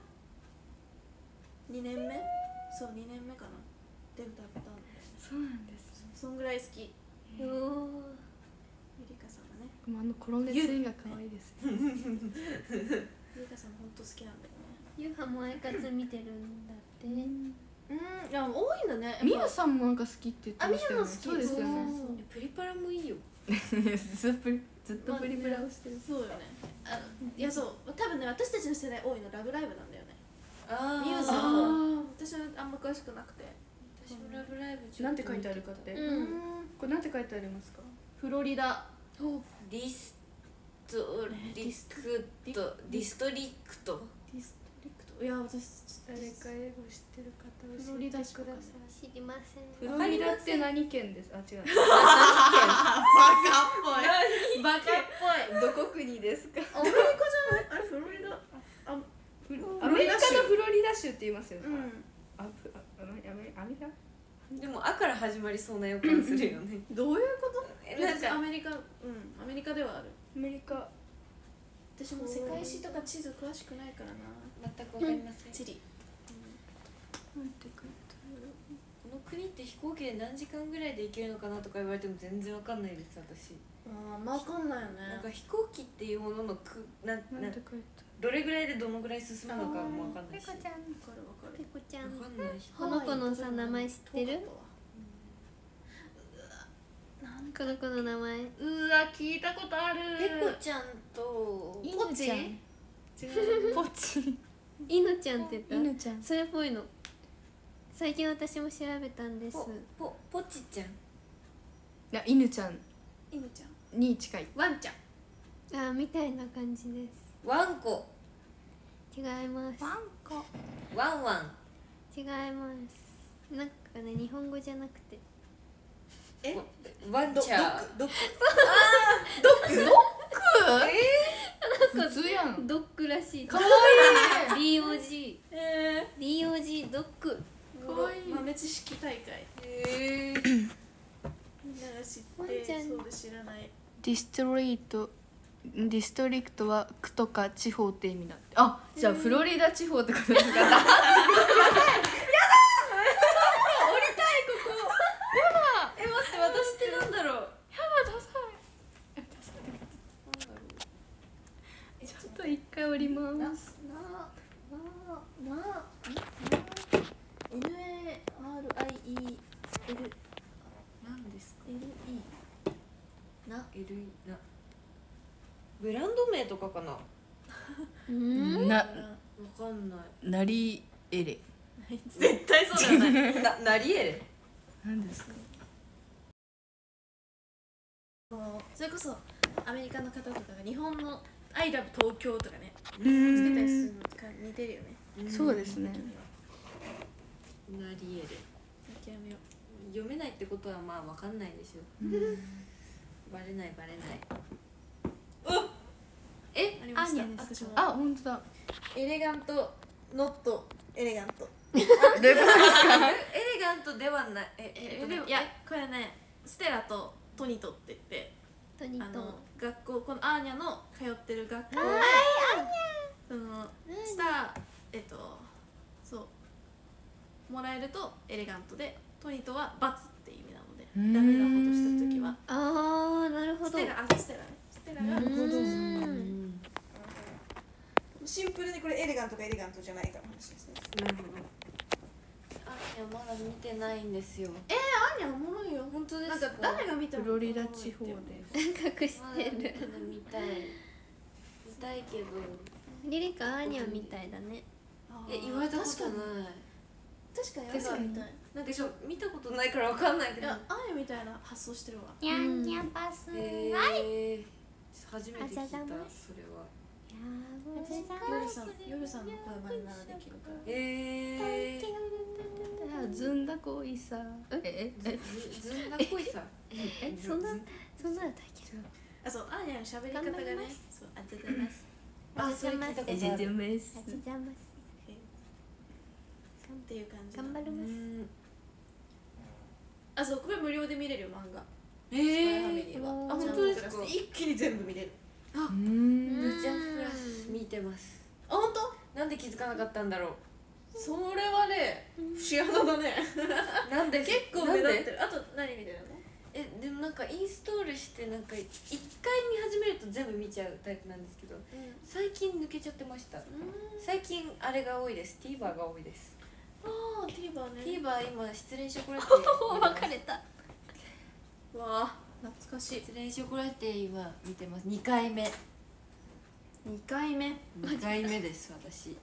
にねんめ？そう、にねんめかな。で歌ったんで。 そうなんです。 そんぐらい好き。 おーゆりかさんはね。 でもあのコロネツインが可愛いですよ。 ゆりかさん本当好きなんだよね。 ゆうはもアイカツ見てるんだって。 うん、いや多いんだね。 みゆさんもなんか好きって言ってましたよね。 あみゆも好きそうですよね。 そうえ、プリパラもいいよ。 ずっとプリずっとプリプラをしてる。 そうよね。あのいやそう多分ね、私たちの世代多いのラブライブなんだよね。 あミューズあの私はあんま詳しくなくて。 私もラブライブちょっとなんて書いてあるかって。 うんこれなんて書いてありますか。 フロリダ。 ディストリクトディストリクトディストリクト。いや私誰か英語知ってる方フロリダしかわかんない。 知りません。 フロリダって何県です。あ、違う。 バカっぽい。 どこ国ですか。 アメリカじゃない？あれフロリダ。あ、 フロアアメリカのメリカ州フロリダ州って言いますよね。 うん。 あ、ふあ、あのアメアメリカ。 でも「あ」から始まりそうな予感するよね。 どういうこと？ え、なんかアメリカ、うん、アメリカではある。 アメリカ。 私も世界史とか地図詳しくないからな。 全くわかりません。 地理。 なんて書いてある。 この国って飛行機で何時間ぐらいで行けるのかなとか言われても全然わかんないです私。 ああ、まあわかんないよね。 なんか飛行機っていうもののくななんなて書いてどれぐらいでどのぐらい進むのかもわかんないし。わペコちゃん。 わかるわかる。 ペコちゃん。 かんないし。 この子のさ名前知ってる？この子の名前。 うわ、聞いたことある。 ペコちゃんとポチ。違う。ポチ。 いのちゃんって言った？ 犬ちゃん。 それっぽいの。最近私も調べたんです。 ポポポチちゃん。 いや、犬ちゃん犬ちゃん。 に近い。 ワンちゃん。 あーみたいな感じです。 ワンコ。 違います。 ワンコ。 ワンワン。 違います。なんかね日本語じゃなくて。 え？ ワンチャー。 どこ？ 普通やん。 ドッグらしい。 かわいい。 ディーオージー。 えディーオージー ドッグ。 ー、かわいい。豆知識大会。 えー、 みんなが知ってワンちゃんそうで知らない。 ディストリート。ディストリクトは区とか地方って意味だって。あ、じゃあフロリダ地方ってことですか。やだ。 え、待って、私ってなんだろう。 ちょっと一回降ります。 なななな N A R I E L なんですか。 L E なエルイー な。ブランド名とかかな。わうん。 な、 かんない。 なりエレ。 絶対そうじゃないななりえる何ですか？ それこそアメリカの方とかが日本の「アイラブ東京」とかねうつけたりーんするのとか似てるよね。 そうですね。 なりえる諦めよ読めないってことはまあわかんないでしょバレないバレないえう。ありました。 アーニャです私もあ、本当だ。 エレガントノットエレガント。 どういうことですか？ エレガントではないええっとねいやこれねステラとトニトって言ってトニトあの学校このアーニャの通ってる学校でそのスターえっとそうもらえるとエレガントでトニトは罰っていう意味なのでうーんダメなことした時はあーなるほどステラあステラねステラがなるほど。 うんシンプルにこれエレガントかエレガントじゃないかの話ですね。 なるほどあいやまだ見てないんですよアーニャおもろいよ。 本当ですかなんか誰が見てもフロリダ地方です。 隠しまだてる見てない見たい見たいけどリリカアーニャみたいだねえ言われたことない確かに確かにみたいなんかしょ見たことないからわかんないけどいやアーニャみたいな発想してるわ。 ニャンニャパスえー、初めて聞いたそれは夜さん夜さんの声真似ならできるから。 えー、 ずんだこいさ。えええ。 ずずんだこいさえそんなそんなだったっけあそうアーニャの喋り方が頑張りまねそうありがとうございます。 あそれ聞いたことあるえじゃじゃめあす。 ちざますっていう感じ。 頑張りますうんあそうこれ無料で見れる漫画。 えスパイファー、 ミリーは。 おーあ本当ですか。一気に全部見れる。 うーん。 ブチャンプラス見てますあ本当？ なんで気づかなかったんだろうそれはね節穴だね。 なんで結構なんで目立ってる。あと何見てるの？ えでもなんかインストールしてなんか一回見始めると全部見ちゃうタイプなんですけど最近抜けちゃってました最近あれが多いです TVer が多いですああ TVer ね。 TVer 今失恋ショコラティ別れたわあ懐かしい。 失恋ショコラティ今見てますにかいめ二回目。 にかいめです私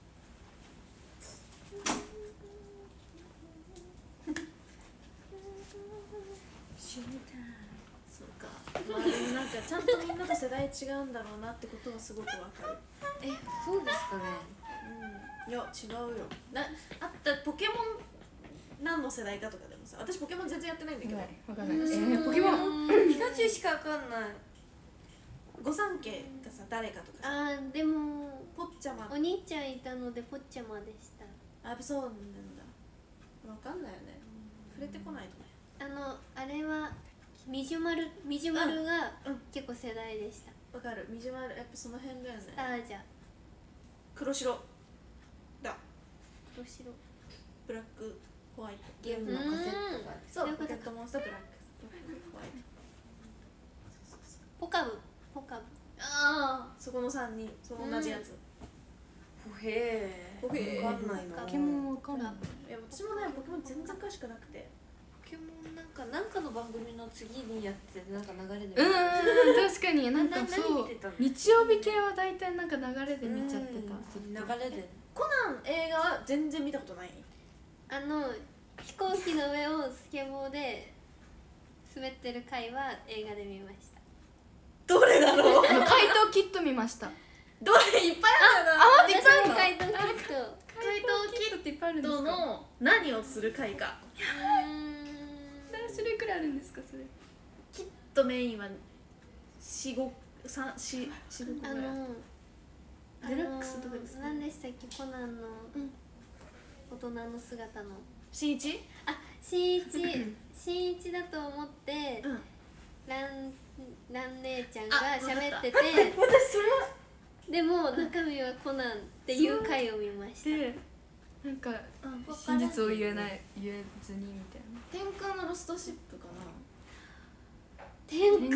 そうか。まあでもなんかちゃんとみんなと世代違うんだろうなってことはすごくわかる。 えそうですかねうん。いや違うよ。なあったポケモン何の世代かとかでもさ、私ポケモン全然やってないんだけど。 わかんない。えー、ポケモン。 ピカチュウしかわかんない御三家がさ誰かとかさ、 あーでもポッチャマ。 お兄ちゃんいたのでポッチャマでしたあそうなんだ。わかんないよね。触れてこないとね。 あのあれはミジュマルミジュマルがうんうん結構世代でしたわかる。ミジュマルやっぱその辺だよね。 スタージャ黒白だ。 黒白ブラックホワイト。 ゲームのカセットがそう。 そういうことかポケットモンスターブラック。ブラックホワイト。そうそうそう。 ポカブポカブああそこの三人その同じやつ。 ほへほへーーわかんないなポポケモンわかんない。 いや私もねポケモン全然詳しくなくて。 ポケモンなんかなんかの番組の次にやっててなんか流れでうーん、確かになんかなそう何見てたの日曜日系は大体なんか流れで見ちゃってた。 うん流れでコナン映画は全然見たことない。 あの飛行機の上をスケボーで滑ってる回は映画で見ましたどれだろう。 あの怪盗キット見ました。 どれいっぱいあるよな。あ私も怪盗キット怪盗キットっていっぱいあるんですトか？ の何をする回か。 何種類くらいあるんですかそれ？ キットメインは四五三四四五個あぐらい。 のデラックスとかですか何でしたっけコナンの大人の姿の新一？ あ新一新一だと思ってうん。 ランラン姉ちゃんがあ喋ってて私それはでも中身はコナンっていう回を見ましたでなんかうん真実を言えない言えずにみたいな。 天空のロストシップかな。 天空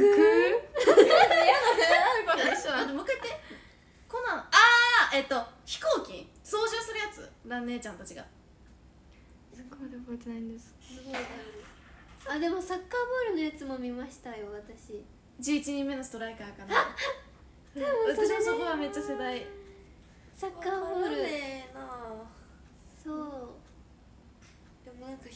あでもう一回言って。コナンああえっと飛行機操縦するやつ。ラン姉ちゃんたちが。 そこまで覚えてないんです。 すごいあでもサッカーボールのやつも見ましたよ私十一人目のストライカーかな。私もそこはめっちゃ世代。 サッカーボールねえなそう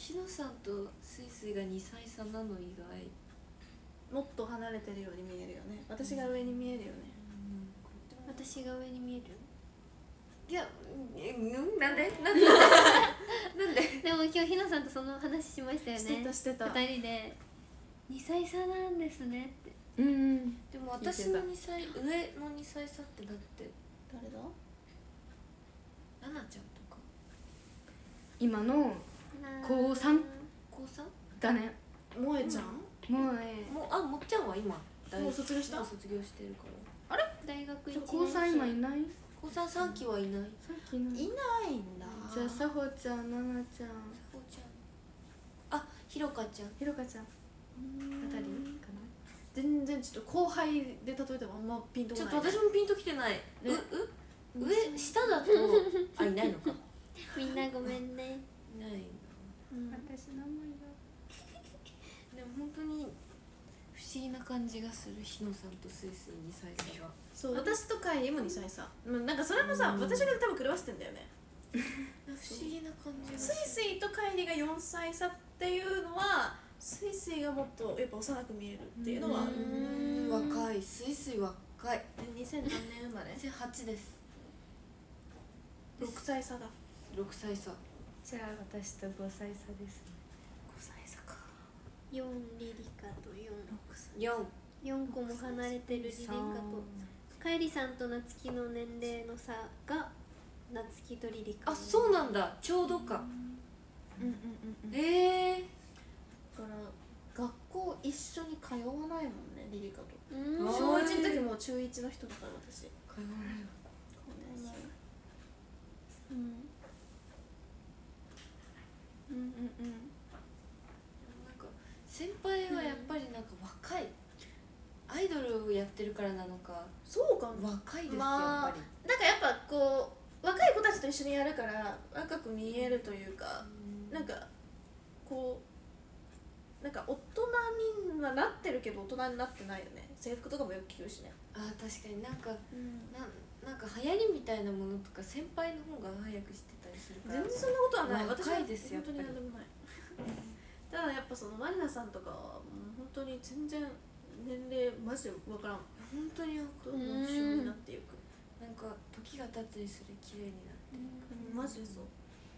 ひろさんとスイスイがにさい差なの意外。 もっと離れてるように見えるよね。私が上に見えるよね。 私が上に見える。 いや、え、んなんでなんでなんででも今日ひなさんとその話しましたよね。 してたしてた。 二人でにさい差なんですねって。 うんでも私のにさい上のにさい差ってだって誰だ？ ななちゃんとか今の高三こうさんだね。 萌えちゃん？ もうねもうあもっちゃんは今大もう卒業したもう卒業してるから大学一年生。 高三今いない？ こうさんさんきはいない。 さっきのいないんだ。 じゃあさほちゃん、ななちゃん、 こうちゃんあひろかちゃんひろかちゃんあたりかな。 全然ちょっと後輩で例えてもあんまピンとこない、 ちょっと私もピンときてない、 ねうう上下だとあいないのかみんなごめんね。 いないんだ。 私の思いよ。 でも本当に不思議な感じがするひのさんとスイスイにさい差が。 そう私とかにもにさい差。うんなんかそれもさ、私が多分狂わせてんだよね。 不思議な感じがスイスイとカイリがよんさい差っていうのはスイスイがもっとやっぱ幼く見えるっていうのはある。 うん若いスイスイ若い。 にせん何年生まれ？ にせんはちです。 ろくさい差だ。 ろくさい差。 じゃあ私とごさい差ですね。 ごさい差か。 四リリカと四。 よん。 四個も離れてるリリカと。かえりさんとなつきの年齢の差がなつきとリリカ。 あそうなんだちょうどか。 うんうんうんうん。 ええだから学校一緒に通わないもんねリリカと。 うん。 あ小一の時も中一の人だから私。 通わないわ。 うん。うんうんうん。 なんか先輩はやっぱりなんか若い、アイドルをやってるからなのかそうかも。 若いですよ、 まあやっぱり。 なんかやっぱこう若い子たちと一緒にやるから若く見えるというか、なんかこうなんか大人にはなってるけど大人になってないよね。制服とかもよく着るしね。 あー確かになんかうん、 ななんか流行りみたいなものとか先輩の方が早く知ってたりするから全然そんなことはない。私は若いですよ本当にやっぱり何でもない。ただやっぱそのマリナさんとかはもう本当に全然年齢マジで分からん。 本当にどんどん一緒になっていく。 なんか時が経つにつれ綺麗になっていく、 マジでそう。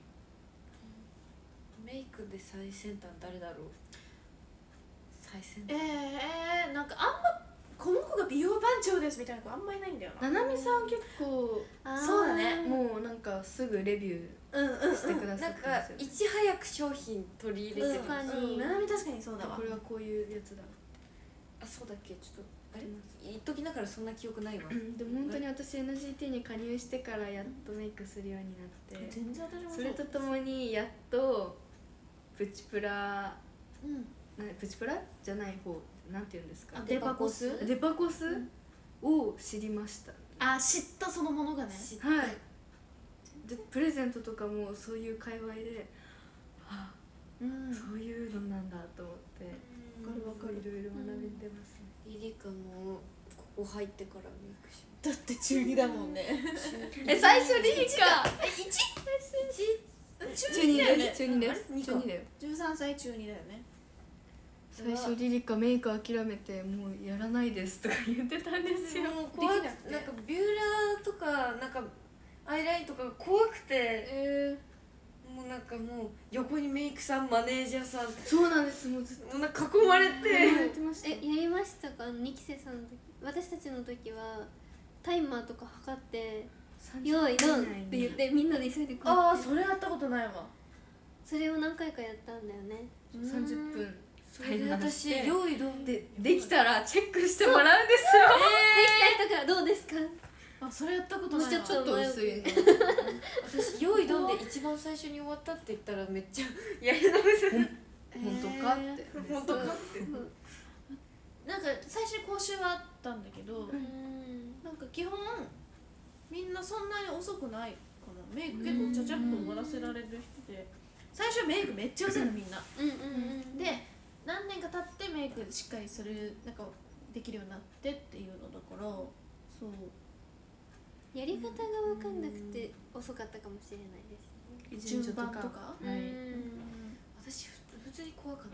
メイクで最先端誰だろう。最先え端ー、なんかあんまこの子が美容番長ですみたいな子あんまいないんだよな。 ななみさん結構そうだね。 もうなんかすぐレビュうんうんーしてくださなんかってますよね。 いち早く商品取り入れてうん、 ます、 うん、ななみ確かにそうだわ。 これはこういうやつだ。 あそうだっけちょっとあれ言っときながらそんな記憶ないわでも本当に私 エヌジーティー に加入してからやっとメイクするようになって、 全然私もそれとともにやっとプチプラうんなプチプラじゃない方なんて言うんですか、 デパコス。 デパコスを知りました。 あ、知ったそのものがね。 知ったはいでプレゼントとかもそういう界隈で、あうん。 そういうのなんだと思ってわかるわかる。 いろいろ学んでますね。 リリカもここ入ってからメイクしだって中二だもんね。 え最初リリカえ、一？ 中二です中二であれす二か中二だよ。 十三歳中二だよね。 最初リリカメイク諦めてもうやらないですとか言ってたんですよ。 もう怖くできなくてなんかビューラーとかなんかアイラインとかが怖くてえもうなんかもう横にメイクさんマネージャーさんそうなんですもうずっとなんか囲まれてやってました。 え、やりましたか？にきせさんの時。私たちの時はタイマーとか測って「用意ドン!」って言ってみんなで急いでこうああ、 やってそれやったことないわ。 それを何回かやったんだよね。 三十分それで私用意どんででできたらチェックしてもらうんですよ。 できた人からどうですか？ あ、それやったことないわ。 もうちょっちょっと薄いね。 私用意どんで一番最初に終わったって言ったらめっちゃやり直せる本当かって。 本当かってなんか最初に講習はあったんだけど、 うんなんか基本みんなそんなに遅くないかな。メイク結構ちゃちゃっと終わらせられる人で、最初メイクめっちゃ遅いのみんな。 うんうんうんで何年か経ってメイクしっかりするなんかできるようになってっていうのだから、そうやり方が分かんなくて遅かったかもしれないですね。 順番とか。 はい。 うん私普通に怖かった。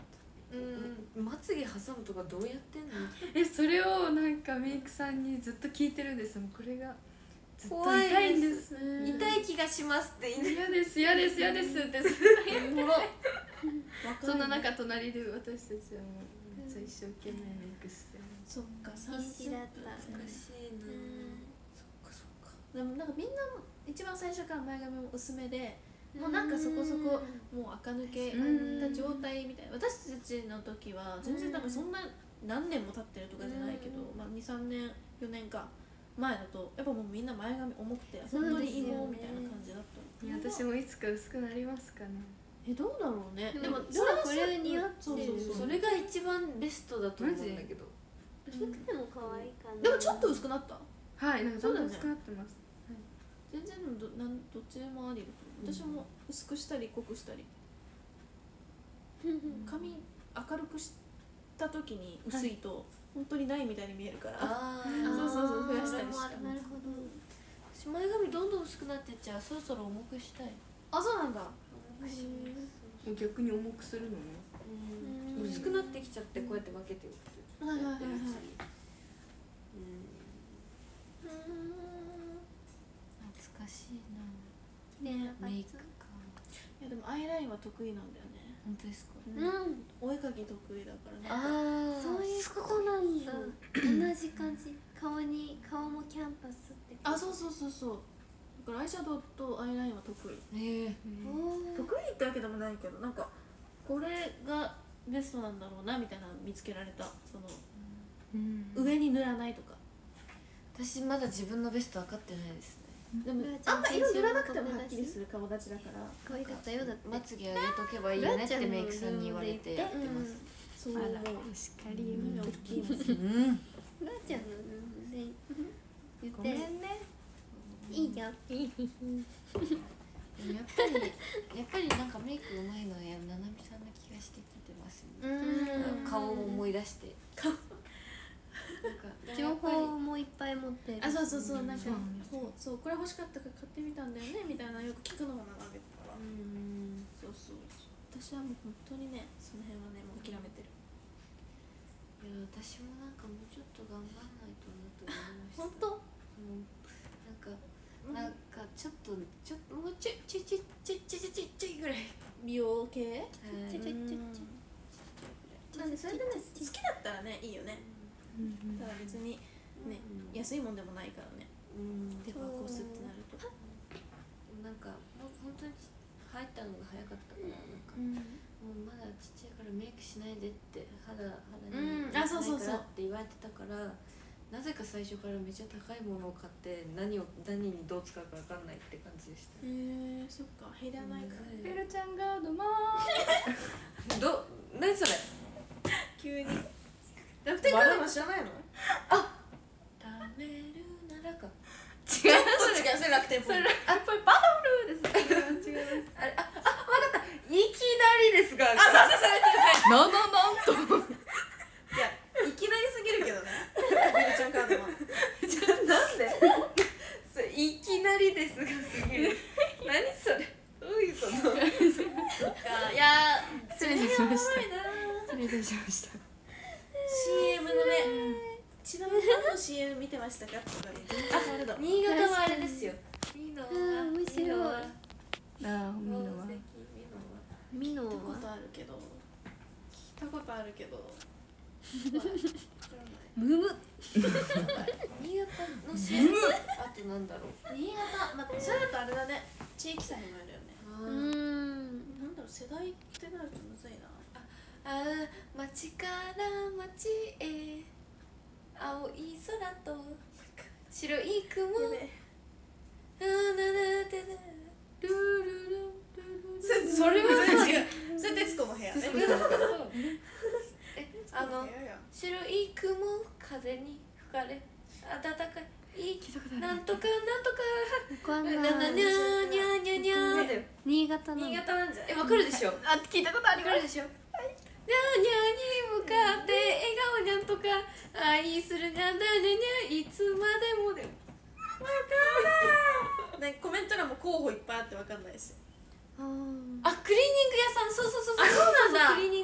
うんまつげ挟むとかどうやってんの？ えそれをなんかメイクさんにずっと聞いてるんですよ。これがずっと怖いです痛いんです。 痛い気がしますって言い嫌です嫌です嫌ですってずっと言ってそんな中隣で私たちはもうめっちゃ一生懸命メイクしてる。 そっか必死だった難しいな。 そっかそっか。でもなんかみんな一番最初から前髪も薄めで、もうなんかそこそこもう垢抜けた状態みたいな。私たちの時は全然なんかそんな何年も経ってるとかじゃないけど、まあにさんねんよねんか前だとやっぱもうみんな前髪重くて本当に芋みたいな感じだった。 いや私もいつか薄くなりますかね。 えどうだろうね。 でもそれはこれ似合ってる。 そうそうそう。 それが一番ベストだと思うんだけど。 薄くても可愛いかな。 でもちょっと薄くなった。 はいなんかだんだん薄くなってます。 全然どなんどっちでもありだと思う。私も薄くしたり濃くしたり。髪明るくした時に薄いと本当にないみたいに見えるから。 ああ。 そうそうそう増やしたりした。 なるほど。 私前髪どんどん薄くなってっちゃう。そろそろ重くしたい。 あそうなんだ。 逆に重くするのね。 うん薄くなってきちゃってこうやって分けておく。 はいはいはいはい。 懐かしいな。 ねメイクか。 いやでもアイラインは得意なんだよね。 本当ですか？ うんお絵描き得意だからね。 ああ。 そういうことなんだ。同じ感じ。顔に顔もキャンパスって。 あそうそうそうそう。だからアイシャドウとアイラインは得意。 ええ。 得意ってわけでもないけどなんかこれがベストなんだろうなみたいなの見つけられた。その上に塗らないとか。 私まだ自分のベスト分かってないですね。 でもあんま色塗らなくてもはっきりする顔立ちだから。 可愛かったよだって。 まつげ上げとけばいいよねってメイクさんに言われてやってます。 そう思う。 しっかり耳大きいです。 うん。 ラちゃんので言ってごめんね。 いいよ。いい。 やっぱりやっぱりなんかメイクうまいのはななみさんの気がしてきてますね。顔を思い出して。顔。なんか情報もいっぱい持ってる。 あそうそうそうなんかこうそうこれ欲しかったから買ってみたんだよねみたいなよく聞くのが長げたから。 うんそうそう。私はもう本当にねその辺はねもう諦めてる。 いや私もなんかもうちょっと頑張らないとなと思いました。 本当？ うんなんかなんかちょっとちょっともうちょいちょいちょいちょいちょいちょいちょいぐらい。 美容系？ はいちょちょちょちょ。 なんでそれでね好きだったらねいいよね。ただ別にね安いもんでもないからね。 うん手箱押すってなると。 なんかもう本当に入ったのが早かったからなんか、もうまだちっちゃいからメイクしないでって肌肌にうんあそうそうそうって言われてたから、なぜか最初からめっちゃ高いものを買って何を何にどう使うか分かんないって感じでした。 へえそっか減らないから。 ペルちゃんガードマーど何それ急に。楽天カードも知らないの？ 食べるならか違うそれ違うそれ楽天ポイント。 あこれバトルです違いますあれああ分かったいきなりですがあそうそうそうなんなんなんといやいきなりすぎるけどね。ベルちゃんカードは。 ちょっとなんでそれいきなりですがすぎる何それどういうこといや失礼いたしましたすごいな。 失礼いたしましたシーエム のね。ちなみに何の シーエム 見てましたかとかで全然あれだ。 新潟はあれですよミノあー面白いああミノはミノ聞いたこはとあるけど。聞いたことあるけど。 ムム。 新潟のシェフあとなんだろう新潟まあそれだとあれだね。地域差にもあるよね。 うーん。 なんだろう世代ってなるとむずいな。 あー街から街へ青い空と白い雲やべえ。 あーななてなルールルルルそれは違う。それ徹子の部屋ね。 えあの白い雲風に吹かれ暖かいなんとかなんとかわかんなない。 なにゃーにゃーにゃーにゃーだよ新潟の。 新潟なんじゃない？ えわかるでしょあ聞いたことあります。 わかるでしょにゃーにゃーに向かって笑顔にゃんとか愛するにゃんだにゃにゃいつまでもでもねコメント欄も候補いっぱいあってわかんないし。 あーあクリーニング屋さんそうそうそうそうあそうなんだクリーニ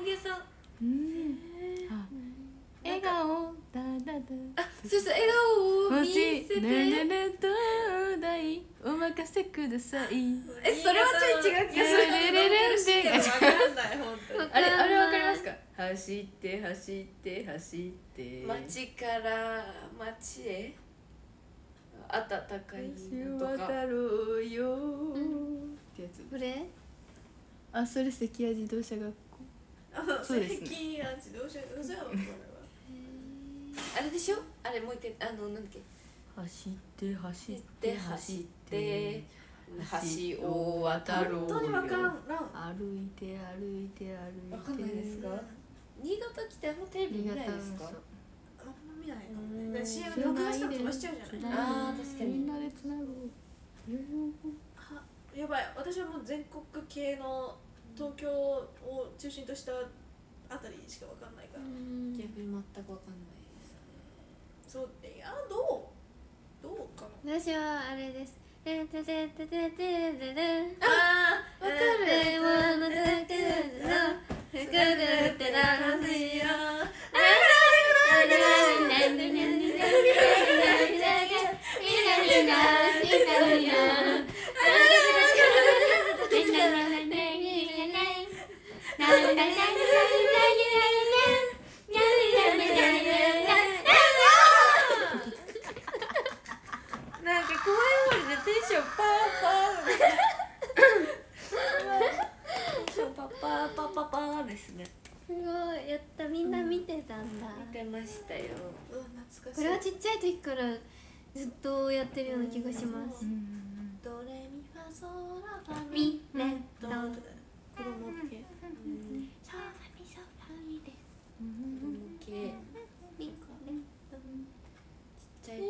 そうそう、笑顔を見せて。 ねねねどうだいお任せください。 え、それはちょい違う気がする。 レレレンでわかんない本当に。 あれ、あれわかりますか？走って走って走って街から街へ暖かいのとか。 渡ろうよってやつ。 これあ、それ関谷自動車学校。そうですね。 関谷自動車学校そうやわこれは。 あれでしょ？あれもう一回、あのなんだっけ？ 走って走走っってて走って橋を渡ろうよ。 本当にわからん。 歩いて歩いて歩いて。 わかんないですか？新潟来てあんまテレビ見ないですか？ あんま見ないかもね。だから シーエム 録画したら飛ばしちゃうじゃない。 あー確かにみんなでつなぐ。 はやばい。私はもう全国系の東京を中心としたあたりしかわかんないから。 逆に全くわかんないですね。 そういやどうどうかな。 私はあれです。ててててててててあわかる。でもあのだけだふくるってなはずよ。 なんか怖いもりでテンションパーパーテンションパパーパパパーですね。 すごいやった。みんな見てたんだ。 見てましたよ。 うわ懐かしい。 これはちっちゃい時からずっとやってるような気がします。 ドレミファソラファミレドド子供系。 ソファミソファミレ系ミレドちっちゃい頃。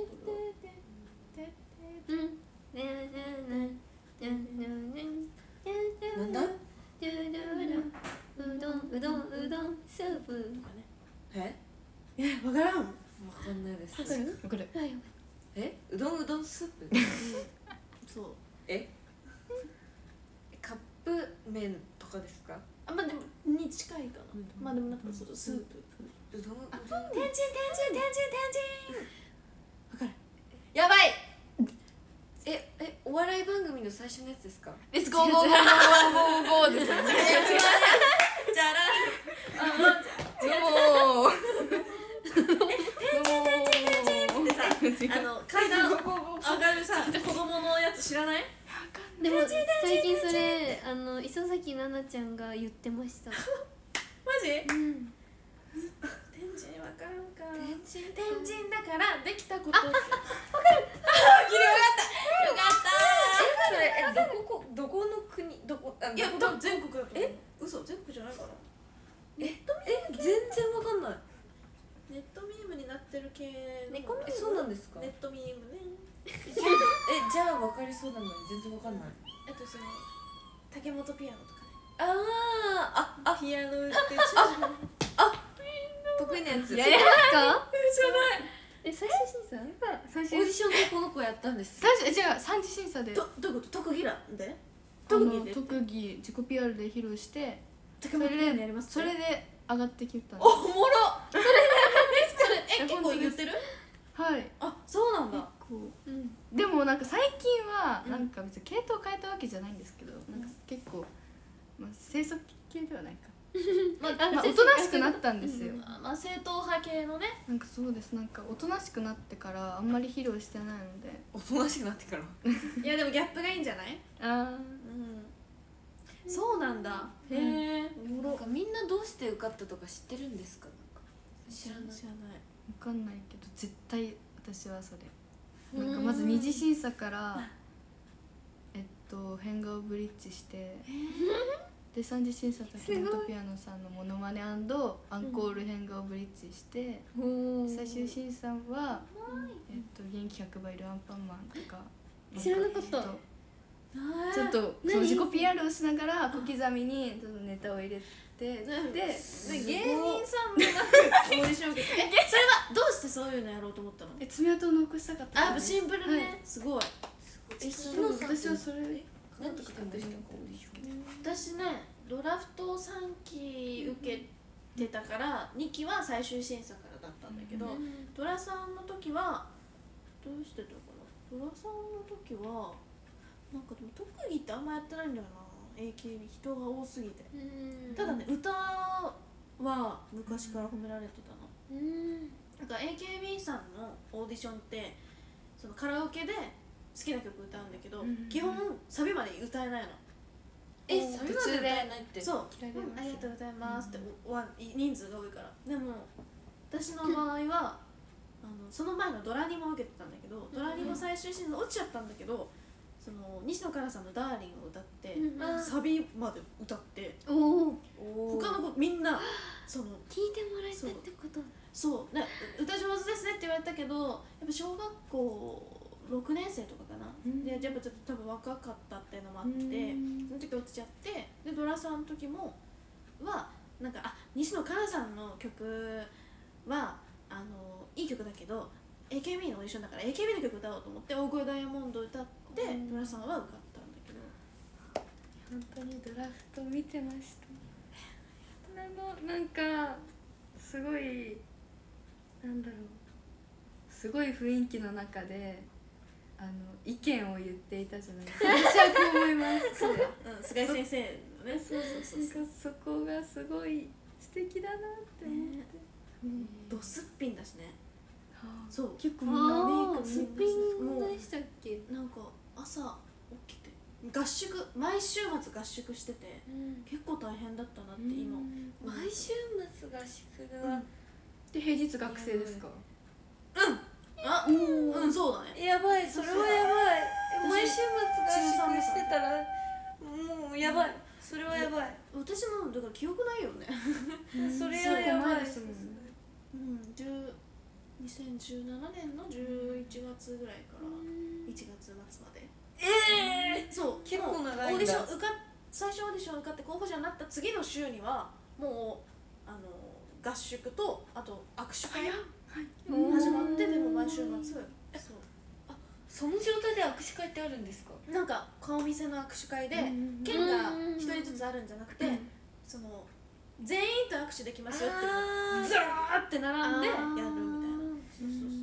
うんねねねねねねなんだ？ うどんうどんうどんうどんスープ。 え？ えわからん。 わかんないです。 わかる？ これ。 え？うどんうどんスープ？ そう。 え？カップ麺とかですか？ あまあでもに近いかな。まあでもなんかそうスープ。 うどんうどん。 天神天神天神天神。わかる。 やばい。ええお笑い番組の最初のやつですか？ レッツゴーゴーゴーゴーゴーゴーです。 じゃら。 もう。 あの階段上がるさ子供のやつ知らない？ でも最近それあの磯崎奈々ちゃんが言ってました。 マジ？ うん天神わからんか。 天神天神だからできたこと。あ、わかる。 それえどここどこの国どこあいや、 どこ多分全国だと思う。 え、 嘘、全国じゃないかな。 ええ全然わかんない。 ネットミームになってる系の。 猫えそうなんですか？ ネットミームね。 えじゃあわかりそうなのに全然わかんない。 あとその竹本ピアノとかね。 あーああピアノって得意なやつ。 や知ってますか？ じゃない。 え最終審査？ 最オーディションでこの子やったんです。 最初じゃあ三次審査で。 どどういうこと？特技なんで？ 特特技で。 技特技自己 ピーアール で披露して竹本ピアノやります。 それで上がってきたんおです。 もろ。それでえ結構言ってる？ はい。 あ、そうなんだ。 こううんでもなんか最近はなんか別に系統変えたわけじゃないんですけど、なんか結構まあ清楚系ではないか。 まあまあおとなしくなったんですよ。 まあ正統派系のね。 なんかそうですなんかおとなしくなってからあんまり披露してないので。 おとなしくなってから。 いやでもギャップがいいんじゃない？ あうん。そうなんだ。へえ。 なんかみんなどうして受かったとか知ってるんですか？なんか知らない。 知らない。 あわかんないけど絶対私はそれ。なんかまず二次審査からえっと変顔ブリッジしてで三次審査竹本ピアノさんのモノマネ&アンコール変顔ブリッジして最終審査はえっと元気ひゃくばいいるアンパンマンとか知らなかったちょっとちょっとその自己 ピーアール をしながら小刻みにちょっとネタを入れてでで芸人さんもなくオーディション受けてえそれはどうしてそういうのやろうと思ったの？ え爪痕を残したかったあ、 んですシンプルはいね。すごい。 えそう私はそれ何してんですか？オーディション。 私ねドラフトさんき受けてたからにきは最終審査からだったんだけど、ドラさんの時はどうしてたかな。ドラさんの時はなんかでも特技ってあんまやってないんだよな。 エーケービー 人が多すぎて。ただね、歌は昔から褒められてたの。なんか エーケービー さんのオーディションってそのカラオケで好きな曲歌うんだけど、うん、基本サビまで歌えないの。 え、サビまで歌えないって。 そう、うん、ありがとうございますって、うん、人数が多いから。でも私の場合はあのその前のドラニも受けてたんだけど、ドラニの最終シーズン落ちちゃったんだけど、その西野カナさんの「ダーリン」を歌って、うん、サビまで歌って、おお他の子みんなその聞いてもらえたってこと。 そうね、歌上手ですねって言われたけど、やっぱ小学校ろくねん生とかかな、うん、でやっぱちょっと多分若かったっていうのもあって、うん、その時落ちちゃって、でドラさんの時もはなんかあ西野カナさんの曲はあのいい曲だけど エーケービー のオーディションだから エーケービー の曲歌おうと思って大声ダイヤモンド歌って、うん、ドラさんは受かったんだけど、 本当にドラフト見てました。なのなんかすごいなんだろう、すごい雰囲気の中であの意見を言っていたじゃないですか。私はこう思います。 そうだ、うん、菅井先生のね、 そうそうそう、そこがすごい素敵だなって思って、ね、 うん、ドすっぴんだしね。 はあ、 そう結構みんなメイクすっぴんでしたっけ。 なんか朝起きて合宿、毎週末合宿してて、うん、結構大変だったなって今、うん、 毎週末合宿では、うん、で平日学生ですか。 うんあ、うん、うん、そうだね。 やばい、それはやばい。毎週末合宿してたらもうやばい。それはやばい。 私もだから記憶ないよね。 それはやばいですもんね。 うん、にせんじゅうななねんのじゅういちがつぐらいからいちがつまつまで。ええー、そう、 結構長いんだ。 オーディション受かっ最初オーディション受かって候補者になった次の週にはもうあの合宿とあと握手会始まって、でも毎週末、そう、 あ、その状態で握手会ってあるんですか。 なんか顔見せの握手会で県が一人ずつあるんじゃなくて、その全員と握手できますよってずらーって並んでやるみたいな。そうそうそうそう。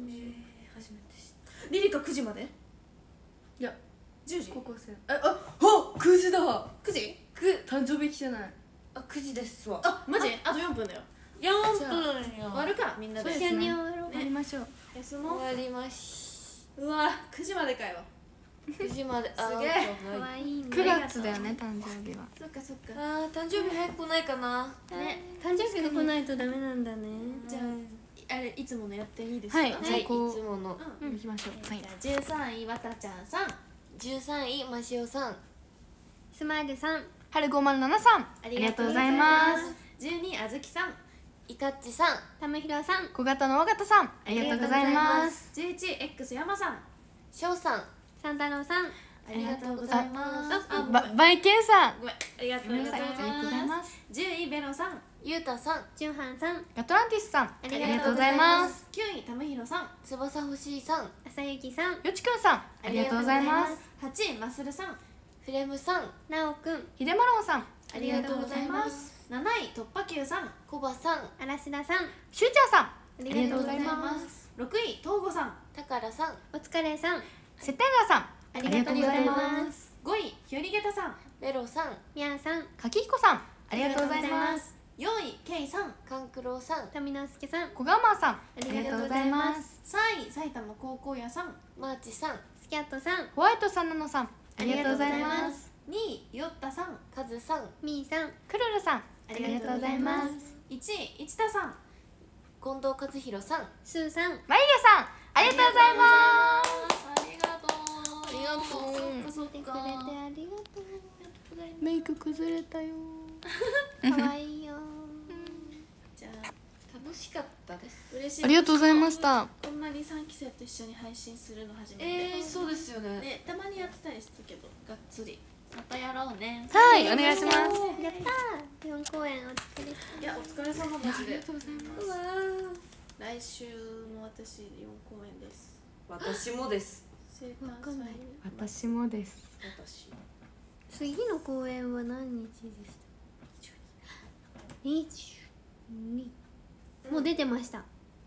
初めて知った。 リリカくじまで。 いやじゅうじ。 高校生。あああくじだ。 くじ？ く誕生日来てない。あくじですわ。 あマジ？あとよんぷんだよ。 よんぷんよ。 終わるかみんなで。 一緒に終わろう。 終わりましょう。 休もう。 終わりまし。 うわくじまでかよ。 くじまで。 すげえ。 可愛いね。 くがつだよね誕生日は。 そっかそっか。 あー誕生日早く来ないかな。 ね、誕生日が来ないとダメなんだね。 じゃああれいつものやっていいですか。 はい。 じゃあいつもの行きましょう。はい。 じゃあじゅうさんいわたちゃんさん、 じゅうさんいましおさん、 スマイルさん、 はるごまるななさん、ありがとうございます。 じゅうにあずきさん、 いかっちさん、 たむひろさん、 小型の尾形さん、ありがとうございます。 じゅういちエックス 山さん、 しょうさん、 さん太郎さん、 ありがとうございます。 あ、ばバイケンさん、 ごめん、ありがとうございます。じゅういベロさん、 ゆうたさん、 じゅんはんさん、 ガトランティスさん、ありがとうございます。 きゅういたむひろさん、 つばさほしいさん、 あさゆきさん、 よちくんさん、ありがとうございます。 はちいまするさん、 フレムさん、 なおくん、 ひでまろんさん、 ありがとうございます。なない突破球さん、 こばさん、 あらしださん、 しゅうちゃんさん、ありりがとうございます。 ろくいとうごさん、 たからさん、 お疲れさん、 せってんがさん、ありがとうございます。 ごいひよりげたさん、 メロさん、 みやさん、 かきひこさん、ありがとうございます。 よんいけいさん、 かんくろうさん、 たみのすけさん、 こがまさん、ありりがとうございます。 さんい埼玉高校屋さん、 マーチさん、 スキャットさん、 ホワイトさんなのさん、ありがとうございます。 にいよったさん、 かずさん、 みーさん、 くるるさん、ありがとうございます。 いちい市田さん、 近藤和弘さん、 すーさん、 まゆげさん、ありがとうございます。 ありがとう。 ありがとう。 そっかそっ来てくれてか。 ありがとメイク崩れたよ。 う。かわいいよ。 じゃあ楽しかったです。 嬉しい。 ありがとうございました。 こんなにさんき生と一緒に配信するの初めて。 えー、そうですよね。 ね、たまにやってたりしたけど、がっつり。またやろうね。 はい、お願いします。 やったー。よん公演お疲れ様。 いや、お疲れ様マジで。 ありがとうございます。 うわ来週も私よん公演です。 私もです。 生誕わかんない祭。 私もです。 私。 次の公演は何日でしたにじゅうにもう出てました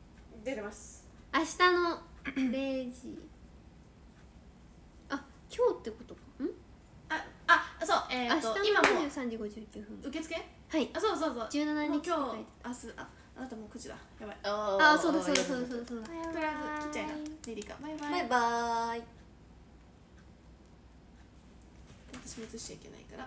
出れます。 明日のれいじあ今日ってことかんああそうえっと明日の今もにじゅうさんじごじゅうきゅうふん受付はいあそうそうそうじゅうしちにちもうって書いて今日明日ああなたもうくじだやばいああそうだそうだそうだそうだそうだとりあえずちっちゃいなリリカバイバイバイバイ。 私も映しちゃいけないから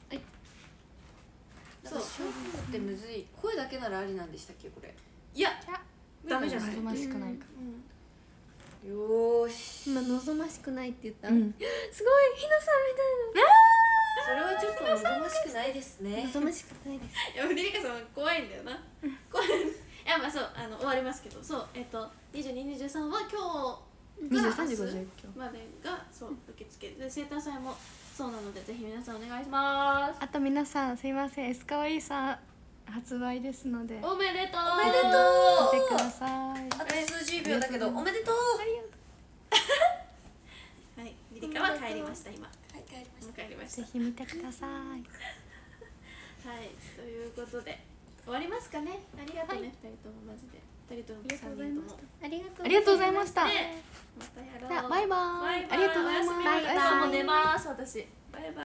そう勝負ってむずい。声だけならありなんでしたっけこれ。 いやダメじゃない望ましくないかうんよーし。 今望ましくないって言った、 うんすごいひなさそれはちょっと望ましくないですんみたいね。 な望ましくないですいやリリカさんは怖いんだよな怖いいやまあそうあの終わりますけどそうえっとにじゅうに、にじゅうさんは今日にじゅうさんじごじゅうきゅうまでがそう受付で生誕祭もそうなのでぜひ皆さんお願いしますあと皆さんすいませんエスカワイーさん発売ですのでおめでとうおめでとう。 見てくださいあと数十秒だけどおめでとう。 はいリリカは帰りました今はい帰りましもう帰りましたぜひ見てくださいはいということで終わりますかねありがとうね、二人ともマジで二人とも三人ともありがとうありがとうございましたねまたやろうじゃあバイバイバイバイありがとうございますおやすみなさいバイバイもう寝ます私バイバイ